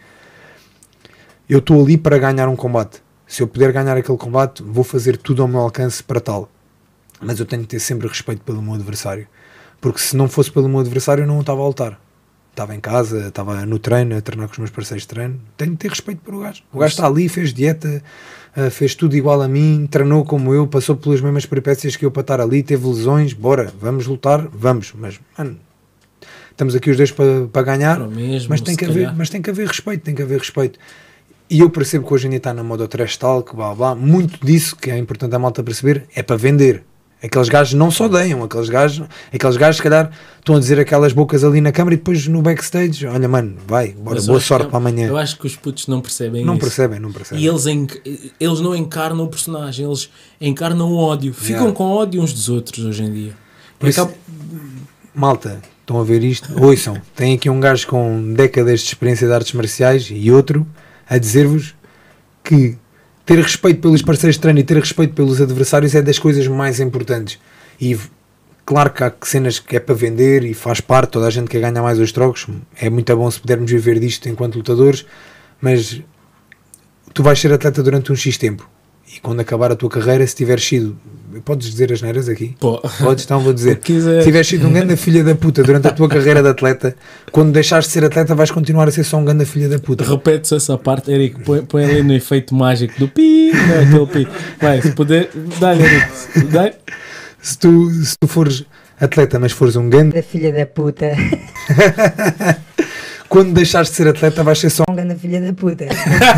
Eu estou ali para ganhar um combate. Se eu puder ganhar aquele combate, vou fazer tudo ao meu alcance para tal. Mas eu tenho que ter sempre respeito pelo meu adversário. Porque se não fosse pelo meu adversário, eu não estava a lutar. Estava em casa, estava no treino, a treinar com os meus parceiros de treino. Tenho de ter respeito por o gajo. O gajo está ali, fez dieta, fez tudo igual a mim, treinou como eu, passou pelas mesmas peripécias que eu para estar ali, teve lesões, bora, vamos lutar, vamos. Mas, mano, estamos aqui os dois para ganhar, mesmo, mas tem que haver respeito, E eu percebo que hoje em dia está na moda o trash talk, blá blá, muito disso que é importante a malta perceber, é para vender. Aqueles gajos não se odeiam, aqueles gajos se calhar estão a dizer aquelas bocas ali na câmara e depois no backstage, olha mano, vai, bora, boa sorte para amanhã. Eu acho que os putos não percebem não isso. Não percebem. E eles não encarnam o personagem, eles encarnam o ódio. Ficam com ódio uns dos outros hoje em dia. Por isso, malta, estão a ver isto? Ouçam, tem aqui um gajo com décadas de experiência de artes marciais e outro a dizer-vos que ter respeito pelos parceiros de treino e ter respeito pelos adversários é das coisas mais importantes. E claro que há cenas que é para vender e faz parte, toda a gente quer ganhar mais os trocos. É muito bom se pudermos viver disto enquanto lutadores, mas tu vais ser atleta durante um X tempo. E quando acabar a tua carreira, se tiveres sido... Podes dizer as neiras aqui? Podes, então vou dizer. Se tiveres sido um ganda filha da puta durante a tua carreira de atleta, quando deixares de ser atleta vais continuar a ser só um ganda filha da puta. Repete-se essa parte, Eric. Põe ali no efeito mágico do pi, não, aquele pi. Vai, se puder, dá-lhe, Eric. Dá-lhe. Se tu fores atleta, mas fores um ganda filha da puta... Quando deixares de ser atleta vais ser só um ganda filha da puta.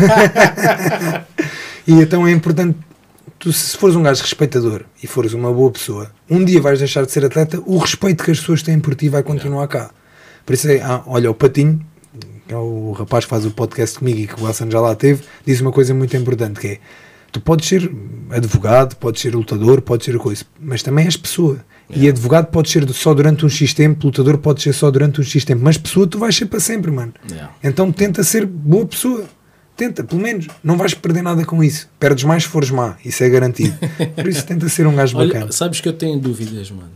E então é importante, tu se fores um gajo respeitador e fores uma boa pessoa, um dia vais deixar de ser atleta, o respeito que as pessoas têm por ti vai continuar cá. Por isso olha, o Patinho, que é o rapaz que faz o podcast comigo e que o Wilson já lá teve, diz uma coisa muito importante, que é, tu podes ser advogado, podes ser lutador, podes ser coisa, mas também és pessoa. E advogado pode ser só durante um X tempo, lutador pode ser só durante um X tempo, mas pessoa tu vais ser para sempre, mano. Então tenta ser boa pessoa. Tenta, pelo menos. Não vais perder nada com isso. Perdes mais se fores má. Isso é garantido. Por isso tenta ser um gajo bacana. Sabes que eu tenho dúvidas, mano.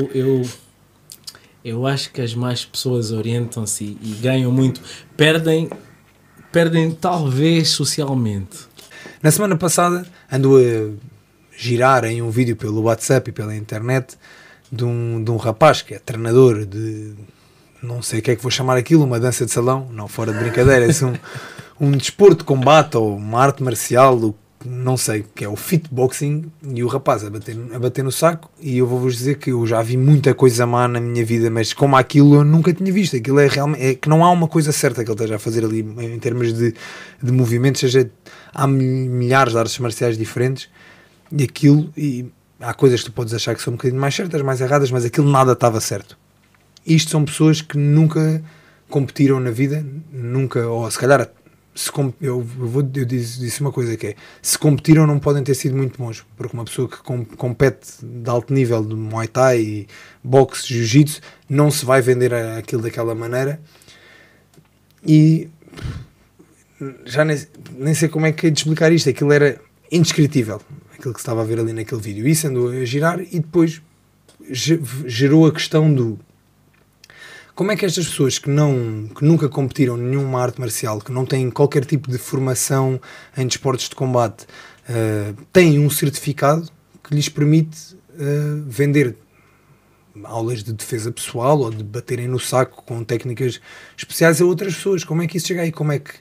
Eu acho que as mais pessoas orientam-se e ganham muito. Perdem talvez socialmente. Na semana passada ando a girar em um vídeo pelo WhatsApp e pela internet de um rapaz que é treinador de, não sei o que é que vou chamar aquilo, uma dança de salão, não, fora de brincadeira, é um desporto de combate ou uma arte marcial, não sei, que é o fitboxing, e o rapaz a bater no saco, e eu vou-vos dizer que eu já vi muita coisa má na minha vida, mas como aquilo eu nunca tinha visto, aquilo é realmente, que não há uma coisa certa que ele esteja a fazer ali em termos de movimentos, seja, há milhares de artes marciais diferentes, e aquilo, e há coisas que tu podes achar que são um bocadinho mais certas, mais erradas, mas aquilo nada estava certo. Isto são pessoas que nunca competiram na vida, nunca, ou se calhar, eu disse uma coisa que é, se competiram não podem ter sido muito bons, porque uma pessoa que compete de alto nível de Muay Thai, boxe, Jiu-Jitsu, não se vai vender aquilo daquela maneira, e já nem sei como é que é de explicar isto, aquilo era indescritível, aquilo que se estava a ver ali naquele vídeo. Isso andou a girar e depois gerou a questão do como é que estas pessoas que nunca competiram nenhuma arte marcial, que não têm qualquer tipo de formação em desportos de combate, têm um certificado que lhes permite vender aulas de defesa pessoal ou de baterem no saco com técnicas especiais a outras pessoas. Como é que isso chega aí? Como é que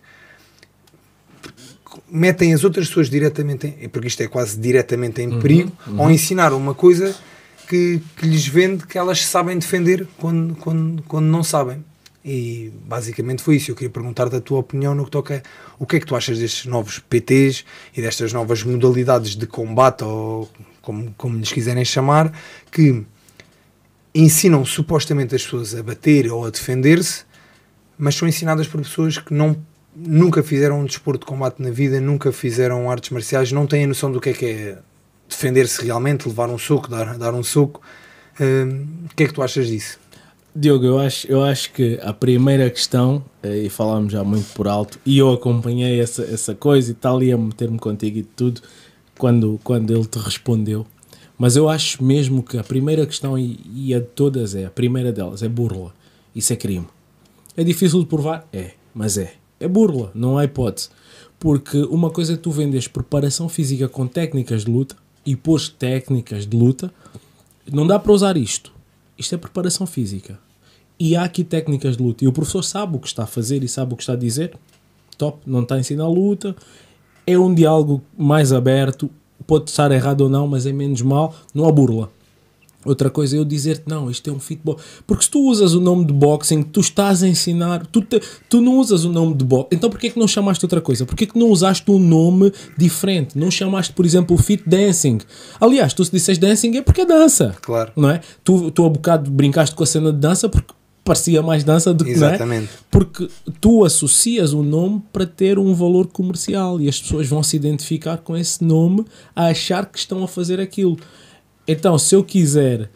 metem as outras pessoas diretamente, porque isto é quase diretamente em perigo, ou ensinar uma coisa que lhes vende que elas sabem defender quando não sabem. E basicamente foi isso. Eu queria perguntar-te a tua opinião no que toca. O que é que tu achas destes novos PTs e destas novas modalidades de combate, ou como lhes quiserem chamar, que ensinam supostamente as pessoas a bater ou a defender-se, mas são ensinadas por pessoas que nunca fizeram um desporto de combate na vida, nunca fizeram artes marciais, não têm a noção do que é defender-se realmente, levar um soco, dar um soco. O que é que tu achas disso? Diogo, eu acho que a primeira questão, e falámos já muito por alto, e eu acompanhei essa coisa e tal, ia meter-me contigo e tudo, quando ele te respondeu. Mas eu acho mesmo que a primeira questão, e a de todas a primeira delas, é burla. Isso é crime. É difícil de provar? Mas é burla, não há hipótese. Porque uma coisa é tu vendes preparação física com técnicas de luta, e pôs técnicas de luta, não dá para usar isto. Isto é preparação física. E há aqui técnicas de luta. E o professor sabe o que está a fazer e sabe o que está a dizer. Top, não está a ensinar luta. É um diálogo mais aberto. Pode estar errado ou não, mas é menos mal. Não há burla. Outra coisa é eu dizer-te, não, isto é um futebol. Porque se tu usas o nome de boxing, tu estás a ensinar, tu não usas o nome de boxing. Então porquê que não chamaste outra coisa? Porquê que não usaste um nome diferente? Não chamaste, por exemplo, o fit dancing? Aliás, tu se disseres dancing é porque é dança. Claro. Não é? Tu há bocado brincaste com a cena de dança porque parecia mais dança do que, exatamente. Não é? Porque tu associas o nome para ter um valor comercial e as pessoas vão se identificar com esse nome a achar que estão a fazer aquilo. Então, se eu quiser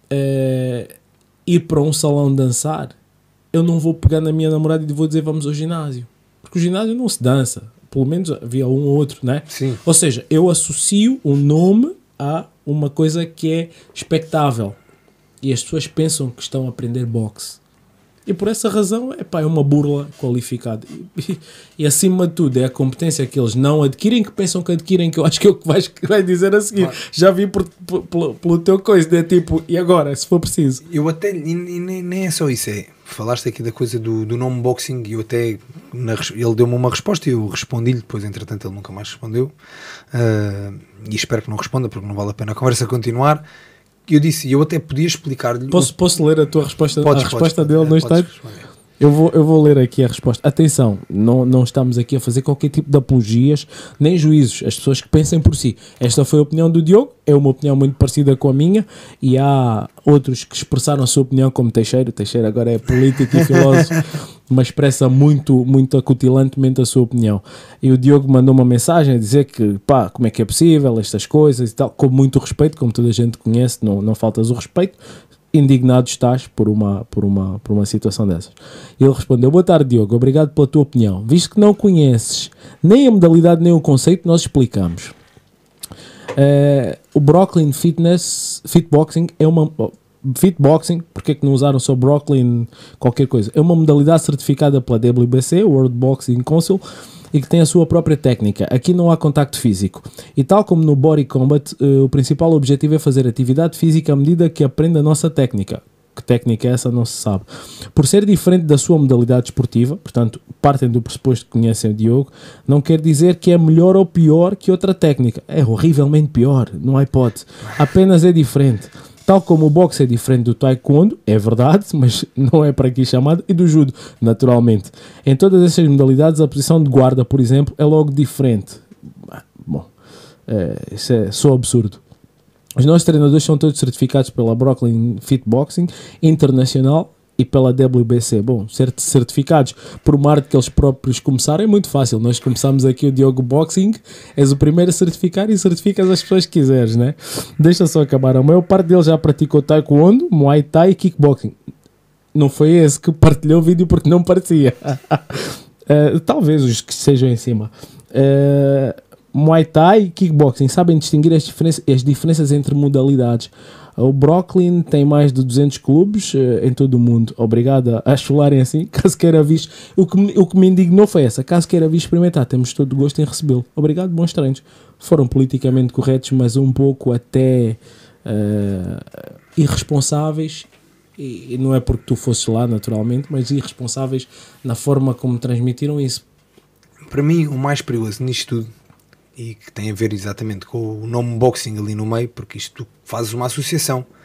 ir para um salão dançar, eu não vou pegar na minha namorada e vou dizer vamos ao ginásio. Porque o ginásio não se dança. Pelo menos havia um ou outro, né? Sim. Ou seja, eu associo o nome a uma coisa que é expectável. E as pessoas pensam que estão a aprender boxe. E por essa razão, é uma burla qualificada. E acima de tudo, é a competência que eles não adquirem, que pensam que adquirem, que eu acho que é o que vai dizer a seguir. Claro. Já vi pelo teu coisa, é tipo, e agora, se for preciso? Eu até, e nem é só isso, falaste aqui da coisa do nome boxing, e eu até, ele deu-me uma resposta e eu respondi-lhe, depois entretanto ele nunca mais respondeu, e espero que não responda, porque não vale a pena a conversa continuar. Eu disse, eu até podia explicar-lhe... Posso ler a tua resposta? Podes, a resposta dele no instante? Responder. Eu vou ler aqui a resposta. Atenção, não estamos aqui a fazer qualquer tipo de apologias, nem juízos. As pessoas que pensem por si. Esta foi a opinião do Diogo, é uma opinião muito parecida com a minha, e há outros que expressaram a sua opinião, como Teixeira. Teixeira agora é político e filósofo, mas expressa muito acutilantemente a sua opinião. E o Diogo mandou uma mensagem a dizer que, como é que é possível, estas coisas e tal, com muito respeito, como toda a gente conhece, não faltas o respeito. Indignado estás por uma situação dessas. Ele respondeu: boa tarde, Diogo, obrigado pela tua opinião. Visto que não conheces nem a modalidade nem o conceito, nós explicamos. O Brooklyn Fitboxing é uma... Fitboxing, porque é que não usaram só Brooklyn qualquer coisa? É uma modalidade certificada pela WBC, World Boxing Council, e que tem a sua própria técnica. Aqui não há contacto físico. E tal como no Body Combat, o principal objetivo é fazer atividade física à medida que aprende a nossa técnica. Que técnica é essa? Não se sabe. Por ser diferente da sua modalidade esportiva, portanto, partem do pressuposto que conhecem o Diogo, não quer dizer que é melhor ou pior que outra técnica. É horrivelmente pior, não há hipótese. Apenas é diferente. Tal como o boxe é diferente do taekwondo, é verdade, mas não é para aqui chamado, e do judo, naturalmente. Em todas essas modalidades, a posição de guarda, por exemplo, é logo diferente. Bom, isso é só absurdo. Os nossos treinadores são todos certificados pela Brooklyn Fitboxing Internacional e pela WBC. Bom, ser certificados por uma arte que eles próprios começaram é muito fácil. Nós começamos aqui o Diogo Boxing, és o primeiro a certificar e certificas as pessoas que quiseres, né? Deixa só acabar. A maior parte deles já praticou taekwondo, muay thai e kickboxing. Não foi esse que partilhou o vídeo porque não parecia. Talvez os que estejam em cima. Muay thai e kickboxing sabem distinguir as diferenças entre modalidades. O Brooklyn tem mais de 200 clubes em todo o mundo. Obrigado a chularem assim. Caso queira vir, o que me indignou foi essa. Caso queira vir experimentar, temos todo o gosto em recebê-lo. Obrigado, bons treinos. Foram politicamente corretos, mas um pouco até irresponsáveis. E não é porque tu fosses lá, naturalmente, mas irresponsáveis na forma como transmitiram isso. Para mim, o mais perigoso nisto tudo, e que tem a ver exatamente com o nome boxing ali no meio, porque isto tu fazes uma associação.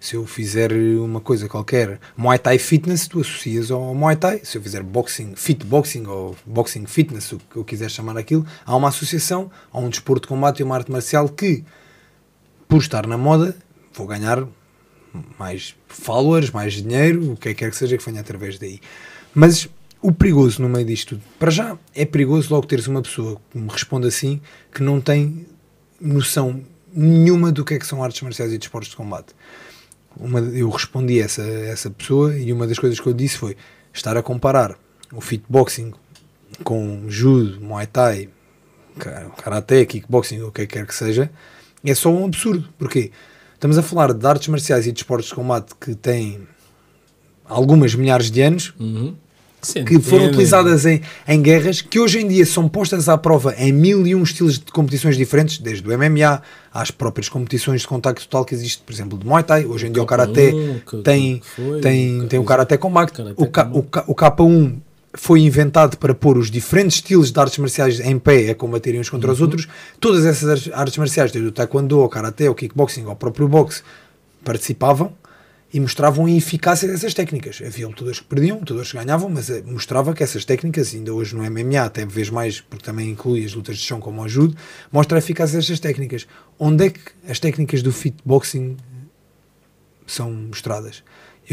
Se eu fizer uma coisa qualquer, Muay Thai Fitness, tu associas ao Muay Thai. Se eu fizer boxing, fit boxing ou boxing fitness, o que eu quiser chamar aquilo, há uma associação, há um desporto de combate e uma arte marcial que, por estar na moda, vou ganhar mais followers, mais dinheiro, o que quer que seja que venha através daí. Mas o perigoso no meio disto tudo, para já, é perigoso logo teres uma pessoa que me responde assim, que não tem noção nenhuma do que é que são artes marciais e desportos de combate. Eu respondi a essa pessoa e uma das coisas que eu disse foi estar a comparar o fitboxing com judo, muay thai, karaté, kickboxing, o que quer que seja, é só um absurdo. Porquê? Estamos a falar de artes marciais e desportos de combate que têm algumas milhares de anos, que foram utilizadas em guerras, que hoje em dia são postas à prova em 1001 estilos de competições diferentes, desde o MMA às próprias competições de contacto total que existe, por exemplo, de Muay Thai. Hoje em dia o Karaté tem o Karaté Combat. O K1 foi inventado para pôr os diferentes estilos de artes marciais em pé a combaterem uns contra os outros. Todas essas artes marciais, desde o Taekwondo, o Karaté, o Kickboxing, o próprio boxe, participavam e mostravam a eficácia dessas técnicas. Havia lutadores que perdiam, lutadores que ganhavam, mas mostrava que essas técnicas, ainda hoje no MMA, até vez mais, porque também inclui as lutas de chão como o judo, mostra a eficácia destas técnicas. Onde é que as técnicas do fitboxing são mostradas?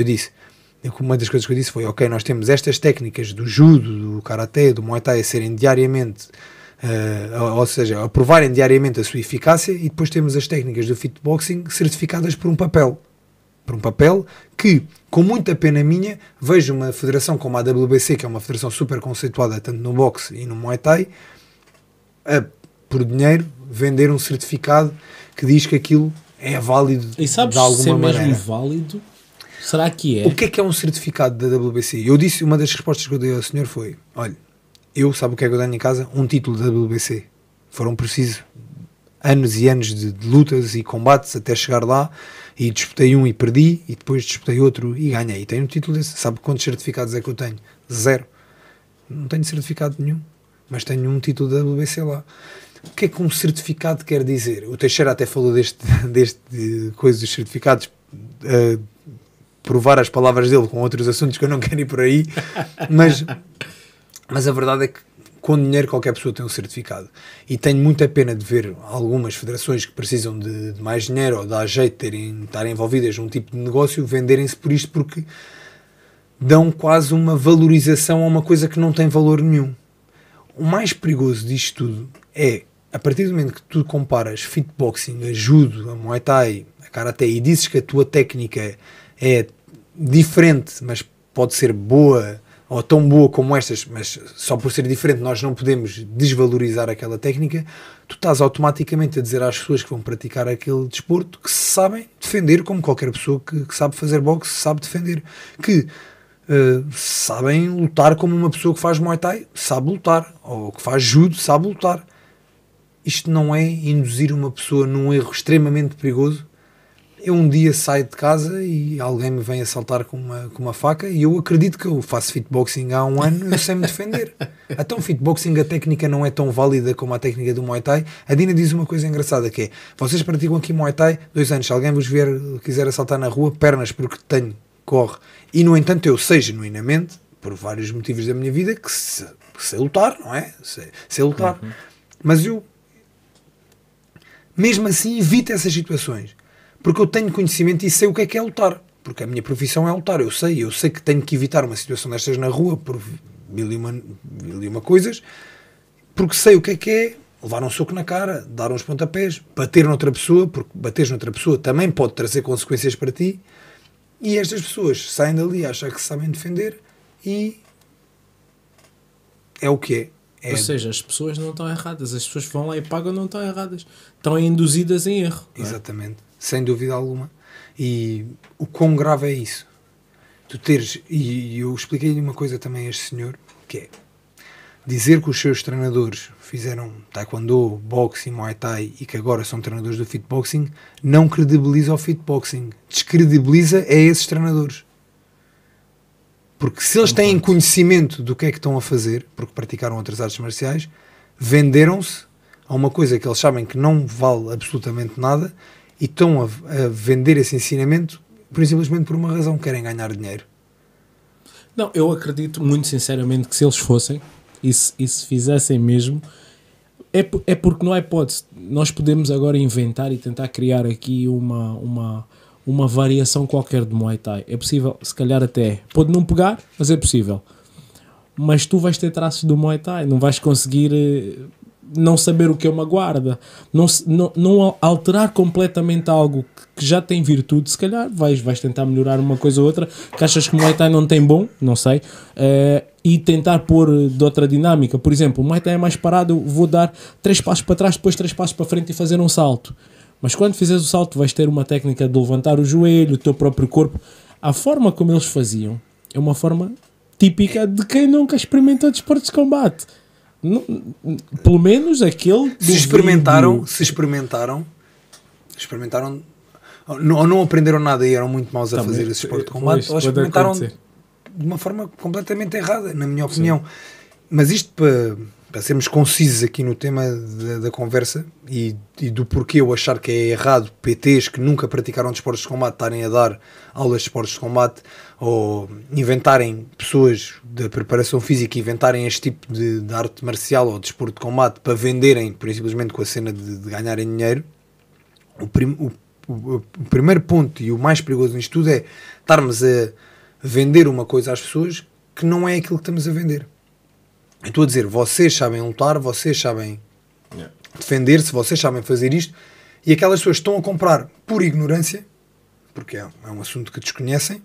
Uma das coisas que eu disse foi, ok, nós temos estas técnicas do judo, do karaté, do muay thai a serem diariamente, ou seja, a provarem diariamente a sua eficácia, e depois temos as técnicas do fitboxing certificadas por um papel. Que, com muita pena minha, vejo uma federação como a WBC, que é uma federação super conceituada tanto no boxe e no Muay Thai, por dinheiro, vender um certificado que diz que aquilo é válido e sabes de alguma se é maneira. Mesmo válido? Será que é? O que é um certificado da WBC? Eu disse, uma das respostas que eu dei ao senhor foi, olha, sabe o que é que eu tenho em casa? Um título da WBC. Foram precisos anos e anos de lutas e combates até chegar lá, e disputei um e perdi, e depois disputei outro e ganhei. E tenho um título desse. Sabe quantos certificados é que eu tenho? 0. Não tenho certificado nenhum, mas tenho um título da WBC lá. O que é que um certificado quer dizer? O Teixeira até falou deste coisa dos certificados, provar as palavras dele com outros assuntos que eu não quero ir por aí, mas a verdade é que com dinheiro qualquer pessoa tem um certificado, e tenho muita pena de ver algumas federações que precisam de mais dinheiro ou dá jeito de estarem envolvidas num tipo de negócio, venderem-se por isto, porque dão quase uma valorização a uma coisa que não tem valor nenhum. O mais perigoso disto tudo é, a partir do momento que tu comparas fitboxing, a judo, a muay thai, a karaté, e dizes que a tua técnica é diferente, mas pode ser boa ou tão boa como estas, mas só por ser diferente nós não podemos desvalorizar aquela técnica, tu estás automaticamente a dizer às pessoas que vão praticar aquele desporto que se sabem defender, como qualquer pessoa que sabe fazer boxe sabe defender, que sabem lutar como uma pessoa que faz Muay Thai sabe lutar, ou que faz judo sabe lutar. Isto não é induzir uma pessoa num erro extremamente perigoso. Eu um dia saio de casa e alguém me vem assaltar com uma faca, e eu acredito que eu faço fitboxing há um ano, eu sei me defender. Então fitboxing, a técnica não é tão válida como a técnica do Muay Thai. A Dina diz uma coisa engraçada, que é, vocês praticam aqui Muay Thai 2 anos, se alguém vos quiser assaltar na rua, pernas, porque corre. E no entanto eu sei genuinamente, por vários motivos da minha vida, que sei lutar, não é? Sei lutar. Uhum. Mas eu, mesmo assim, evito essas situações. Porque eu tenho conhecimento e sei o que é lutar. Porque a minha profissão é lutar. Eu sei que tenho que evitar uma situação destas na rua por mil e uma coisas, porque sei o que é levar um soco na cara, dar uns pontapés, bater noutra pessoa, porque bater noutra pessoa também pode trazer consequências para ti. E estas pessoas saem dali a achar que se sabem defender, e é o que é. Ou seja, as pessoas não estão erradas. As pessoas que vão lá e pagam não estão erradas. Estão induzidas em erro. Exatamente. Sem dúvida alguma. E o quão grave é isso? Tu teres, e eu expliquei-lhe uma coisa também a este senhor, que é dizer que os seus treinadores fizeram taekwondo, boxe e muay thai e que agora são treinadores do fitboxing, não credibiliza o fitboxing. Descredibiliza a esses treinadores. Porque se eles têm conhecimento do que é que estão a fazer, porque praticaram outras artes marciais, venderam-se a uma coisa que eles sabem que não vale absolutamente nada, e estão a vender esse ensinamento simplesmente por uma razão, querem ganhar dinheiro. Não, eu acredito muito sinceramente que se eles fossem e se fizessem mesmo, é porque não há hipótese. Nós podemos agora inventar e tentar criar aqui uma variação qualquer de Muay Thai. É possível, se calhar até pode não pegar, mas é possível. Mas tu vais ter traços do Muay Thai, não vais conseguir não saber o que é uma guarda, não alterar completamente algo que já tem virtude. Se calhar vais tentar melhorar uma coisa ou outra que achas que o Muay Thai não tem bom, não sei, e tentar pôr de outra dinâmica. Por exemplo, o Muay Thai é mais parado, vou dar 3 passos para trás, depois 3 passos para frente e fazer um salto. Mas quando fizeres o salto vais ter uma técnica de levantar o joelho, o teu próprio corpo. A forma como eles faziam é uma forma típica de quem nunca experimentou desportos de combate. Não, pelo menos aquele se experimentaram ou não aprenderam nada e eram muito maus a fazer esse esporte de combate, ou experimentaram de uma forma completamente errada, na minha opinião. Sim. Mas isto para sermos concisos aqui no tema da conversa e do porquê eu achar que é errado PTs que nunca praticaram desportos de combate estarem a dar aulas de desportos de combate, ou inventarem pessoas da preparação física, inventarem este tipo de arte marcial ou de desporto de combate para venderem, por simplesmente com a cena de ganharem dinheiro. O primeiro ponto e o mais perigoso nisto tudo é estarmos a vender uma coisa às pessoas que não é aquilo que estamos a vender. Eu estou a dizer, vocês sabem lutar, vocês sabem defender-se, vocês sabem fazer isto, e aquelas pessoas estão a comprar por ignorância, porque é um assunto que desconhecem,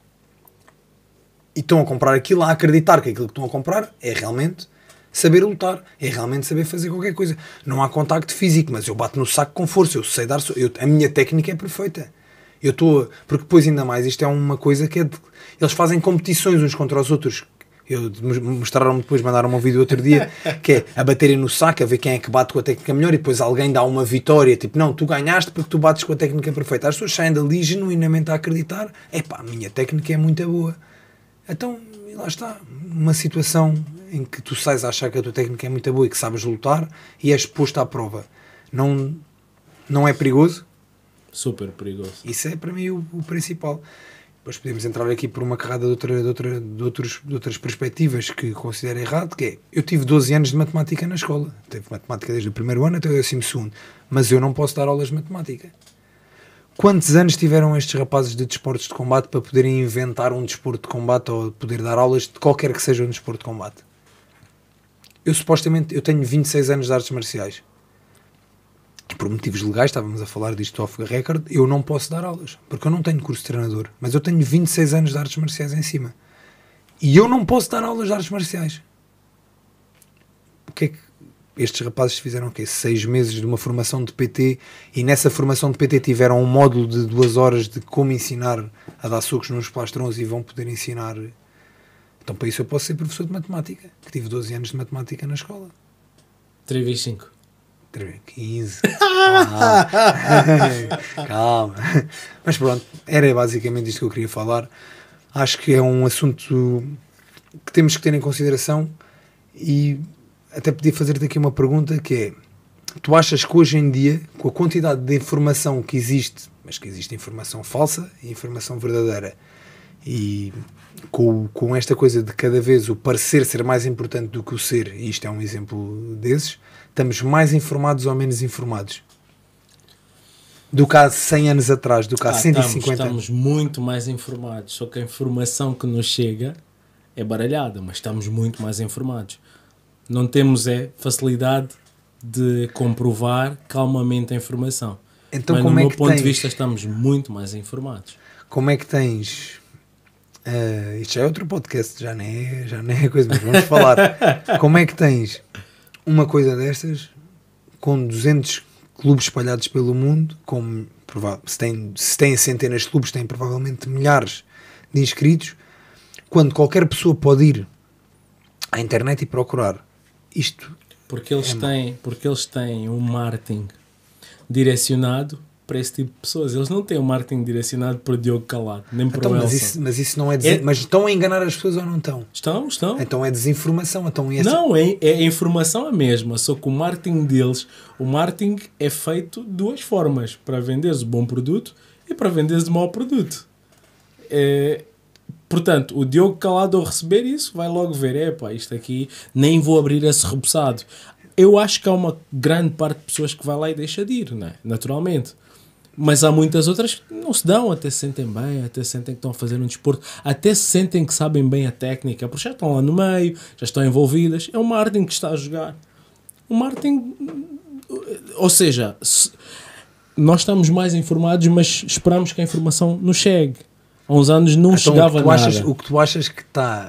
e estão a comprar aquilo, a acreditar que aquilo que estão a comprar é realmente saber lutar, é realmente saber fazer qualquer coisa. Não há contacto físico, mas eu bato no saco com força, eu sei dar... a minha técnica é perfeita. Porque depois ainda mais, isto é uma coisa que eles fazem competições uns contra os outros. Mostraram-me depois, mandaram-me um vídeo outro dia, que é a baterem no saco, a ver quem é que bate com a técnica melhor, e depois alguém dá uma vitória, tipo, não, tu ganhaste porque tu bates com a técnica perfeita. As pessoas saem dali genuinamente a acreditar, a minha técnica é muito boa. Então, lá está, uma situação em que tu sais a achar que a tua técnica é muito boa e que sabes lutar e és posto à prova. Não é perigoso? Super perigoso. Isso é para mim o principal. Depois podemos entrar aqui por uma carrada de outras perspectivas que considero errado, que é, eu tive 12 anos de matemática na escola. Tive matemática desde o primeiro ano até o 12º, mas eu não posso dar aulas de matemática. Quantos anos tiveram estes rapazes de desportos de combate para poderem inventar um desporto de combate ou poder dar aulas de qualquer que seja um desporto de combate? Eu tenho 26 anos de artes marciais. Por motivos legais, estávamos a falar disto off the record, eu não posso dar aulas, porque eu não tenho curso de treinador, mas eu tenho 26 anos de artes marciais em cima. E eu não posso dar aulas de artes marciais. O que é que estes rapazes fizeram? 6 meses de uma formação de PT, e nessa formação de PT tiveram um módulo de 2 horas de como ensinar a dar socos nos plastrões, e vão poder ensinar. Então para isso eu posso ser professor de matemática, que tive 12 anos de matemática na escola. 3x5. 15. Calma. Mas pronto, era basicamente isto que eu queria falar. Acho que é um assunto que temos que ter em consideração, e até podia fazer-te aqui uma pergunta, que é, tu achas que hoje em dia, com a quantidade de informação que existe, mas que existe informação falsa e informação verdadeira, e com esta coisa de cada vez o parecer ser mais importante do que o ser, e isto é um exemplo desses, estamos mais informados ou menos informados do que há 100 anos atrás, do que há 150 anos? Estamos muito mais informados, só que a informação que nos chega é baralhada, mas estamos muito mais informados. Não temos facilidade de comprovar calmamente a informação. Então, mas no meu ponto de vista estamos muito mais informados. Como é que tens... isto já é outro podcast, já nem é coisa, mas vamos falar. Como é que tens uma coisa destas com 200 clubes espalhados pelo mundo, se têm centenas de clubes, têm provavelmente milhares de inscritos, quando qualquer pessoa pode ir à internet e procurar isto? Porque eles têm um marketing direcionado para esse tipo de pessoas. Eles não têm um marketing direcionado para Diogo Calado, nem para o Elson. Mas isso não é... Mas estão a enganar as pessoas ou não estão? Estão. Então é desinformação. Não, a informação é a mesma, só que o marketing deles, o marketing é feito de duas formas, para venderes o bom produto e para venderes o mau produto. Portanto, o Diogo calado ao receber isso vai logo ver, epá, isto aqui nem vou abrir esse rebuçado. Eu acho que há uma grande parte de pessoas que vai lá e deixa de ir, né? Naturalmente. Mas há muitas outras que não se dão, até se sentem bem, até se sentem que estão a fazer um desporto, até se sentem que sabem bem a técnica, porque já estão lá no meio, já estão envolvidas. É o marketing que está a jogar. O marketing... Ou seja, nós estamos mais informados, mas esperamos que a informação nos chegue. Há uns anos não chegava nada. O que tu achas que está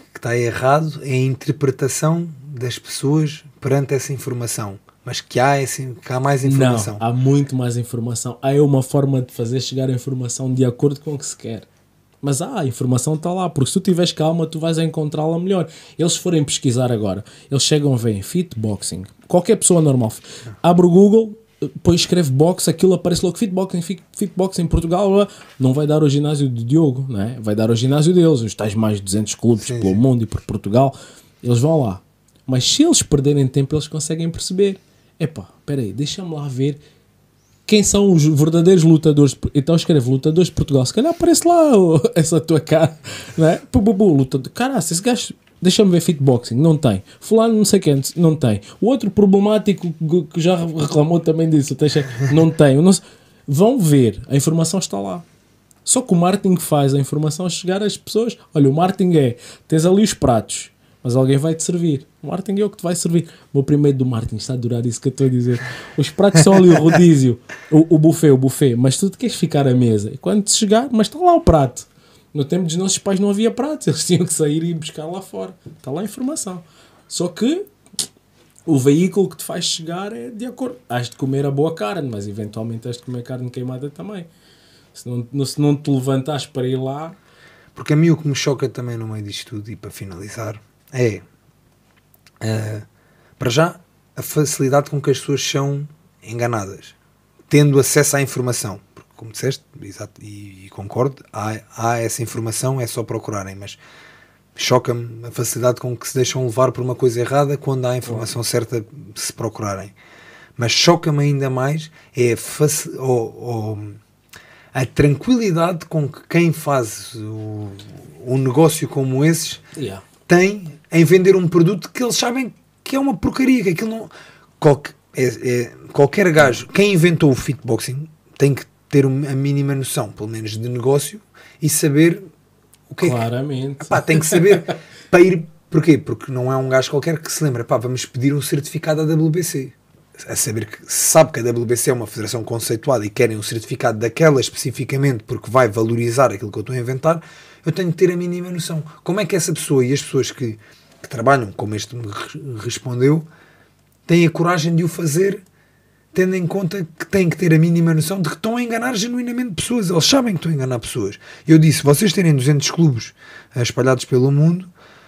errado é a interpretação das pessoas perante essa informação. Mas que há mais informação. Não, há muito mais informação. Há uma forma de fazer chegar a informação de acordo com o que se quer. Mas a informação está lá, porque se tu tiveres calma, tu vais encontrá-la melhor. Eles forem pesquisar agora, eles chegam, veem fitboxing. Qualquer pessoa normal abre o Google, depois escreve box, aquilo aparece logo fitboxing em Portugal, não vai dar ao ginásio do Diogo, não é? Vai dar ao ginásio deles, os tais mais de 200 clubes pelo mundo e por Portugal, eles vão lá. Mas se eles perderem tempo, eles conseguem perceber. Epá, espera aí, deixa-me lá ver quem são os verdadeiros lutadores. Então escreve lutadores de Portugal, se calhar aparece lá essa tua cara, não é? Lutador. Caralho, esse gajo, deixa-me ver fitboxing, não tem. Fulano não sei quem, não tem. O outro problemático que já reclamou também disso, não tem. Vão ver, a informação está lá. Só que o marketing faz a informação chegar às pessoas. Olha, o marketing tens ali os pratos, mas alguém vai-te servir. O marketing é o que te vai servir. O meu primeiro do marketing está a durar isso que eu estou a dizer. Os pratos são ali o rodízio, o buffet, mas tu queres ficar à mesa. E quando te chegar, mas está lá o prato. No tempo dos nossos pais não havia pratos, eles tinham que sair e buscar lá fora. Está lá a informação. Só que o veículo que te faz chegar é de acordo. Has de comer a boa carne, mas eventualmente has de comer carne queimada também. Se não te levantares para ir lá... Porque a mim o que me choca também no meio disto tudo, e para finalizar, é para já a facilidade com que as pessoas são enganadas, tendo acesso à informação. Porque, como disseste, exato, e concordo, há essa informação, é só procurarem, mas choca-me a facilidade com que se deixam levar por uma coisa errada quando há a informação certa se procurarem. Mas choca-me ainda mais é a tranquilidade com que quem faz um negócio como esses tem em vender um produto que eles sabem que é uma porcaria, que aquilo não... Qualquer gajo, quem inventou o fitboxing tem que ter a mínima noção, pelo menos de negócio, e saber o que claramente. É que... tem que saber para ir... Porquê? Porque não é um gajo qualquer que se lembra, vamos pedir um certificado à WBC. A saber que sabe que a WBC é uma federação conceituada e querem um certificado daquela especificamente porque vai valorizar aquilo que eu estou a inventar, eu tenho que ter a mínima noção. Como é que essa pessoa e as pessoas que trabalham, como este me respondeu, têm a coragem de o fazer, tendo em conta que têm que ter a mínima noção de que estão a enganar genuinamente pessoas. Eles sabem que estão a enganar pessoas. Eu disse, vocês terem 200 clubes espalhados pelo mundo,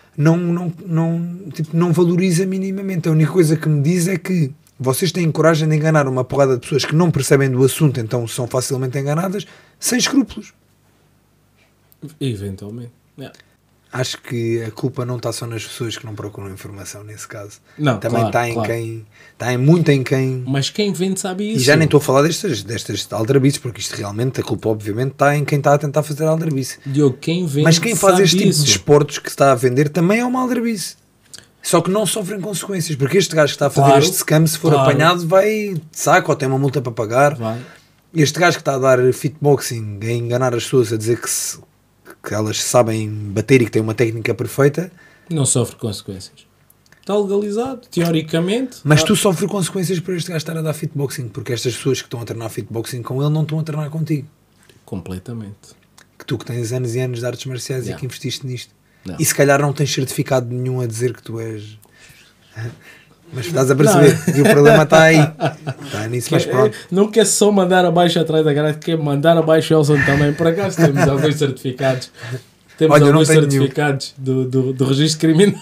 não valoriza minimamente. A única coisa que me diz é que vocês têm coragem de enganar uma porrada de pessoas que não percebem do assunto, então são facilmente enganadas, sem escrúpulos. Eventualmente. Yeah. Acho que a culpa não está só nas pessoas que não procuram informação, nesse caso. Não, também claro, está em quem... Está muito em quem... Mas quem vende sabe isso. E já nem estou a falar destas aldrabices, porque isto realmente, a culpa obviamente está em quem está a tentar fazer aldrabice. Diogo, quem vende mas quem faz este tipo isso. de esportes que está a vender também é uma aldrabice. Só que não sofrem consequências, porque este gajo que está a fazer este scam, se for apanhado, vai de saco ou tem uma multa para pagar. Vai. Este gajo que está a dar fitboxing, a enganar as pessoas, a dizer que elas sabem bater e que têm uma técnica perfeita, não sofre consequências. Está legalizado, teoricamente. Mas tu sofres consequências por este gajo estar a dar fitboxing, porque estas pessoas que estão a treinar fitboxing com ele não estão a treinar contigo. Completamente. Que tu que tens anos e anos de artes marciais e que investiste nisto. Não. E se calhar não tens certificado nenhum a dizer que tu és... Mas estás a perceber que o problema está aí. Está nisso, mas pronto. Não quer só mandar abaixo atrás da grade, quer mandar abaixo o Elson também. Por acaso temos alguns certificados. Temos alguns certificados do registro criminal.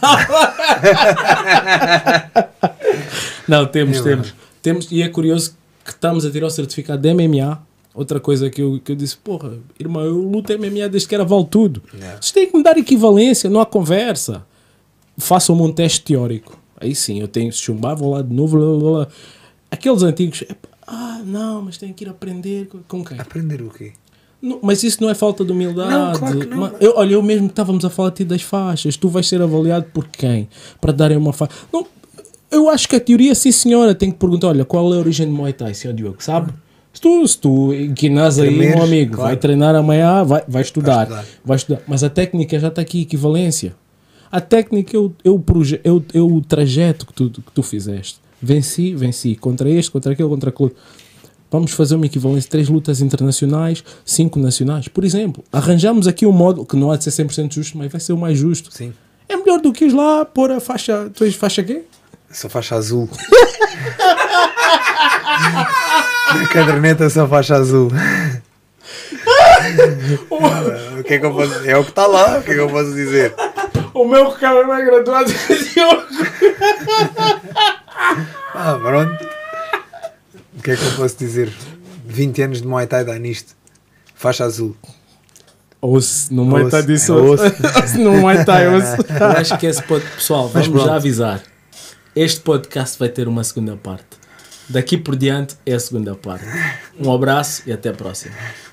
Não, temos. E é curioso que estamos a tirar o certificado de MMA. Outra coisa que eu disse, porra, irmão, eu luto MMA desde que era vale tudo. Vocês têm que me dar equivalência, não há conversa. Façam-me um teste teórico. Aí sim, eu tenho que chumbar, vou lá de novo. Blá, blá. Aqueles antigos, não, mas tenho que ir aprender com quem? Aprender o quê? Não, mas isso não é falta de humildade. Não, claro que não. Olha, eu mesmo estávamos a falar a ti das faixas. Tu vais ser avaliado por quem? Para darem uma faixa. Não, eu acho que a teoria, sim senhora, tem que perguntar, olha, qual é a origem de Muay Thai, senhor Diogo, sabe? Se tu guinas aí, meu amigo, claro. vai treinar amanhã, vai estudar. Mas a técnica já está aqui, equivalência. A técnica é o trajeto que tu fizeste. Venci, contra este, contra aquele, contra aquele. Vamos fazer uma equivalência, 3 lutas internacionais, 5 nacionais. Por exemplo, arranjamos aqui um modo que não há de ser 100% justo, mas vai ser o mais justo. Sim. É melhor do que ir lá pôr a faixa... Tu és faixa quê? Sou faixa azul. Na caderneta sou faixa azul. O que é que eu posso... É o que está lá, o que é que eu posso dizer? O meu cara é mais graduado que o Diogo. Pronto. O que é que eu posso dizer? 20 anos de Muay Thai dá nisto. Faixa azul. Ouço, no Muay Thai disse ouço. No Muay Thai ouço. Eu acho que esse pessoal, vamos já avisar. Este podcast vai ter uma segunda parte. Daqui por diante é a segunda parte. Um abraço e até a próxima.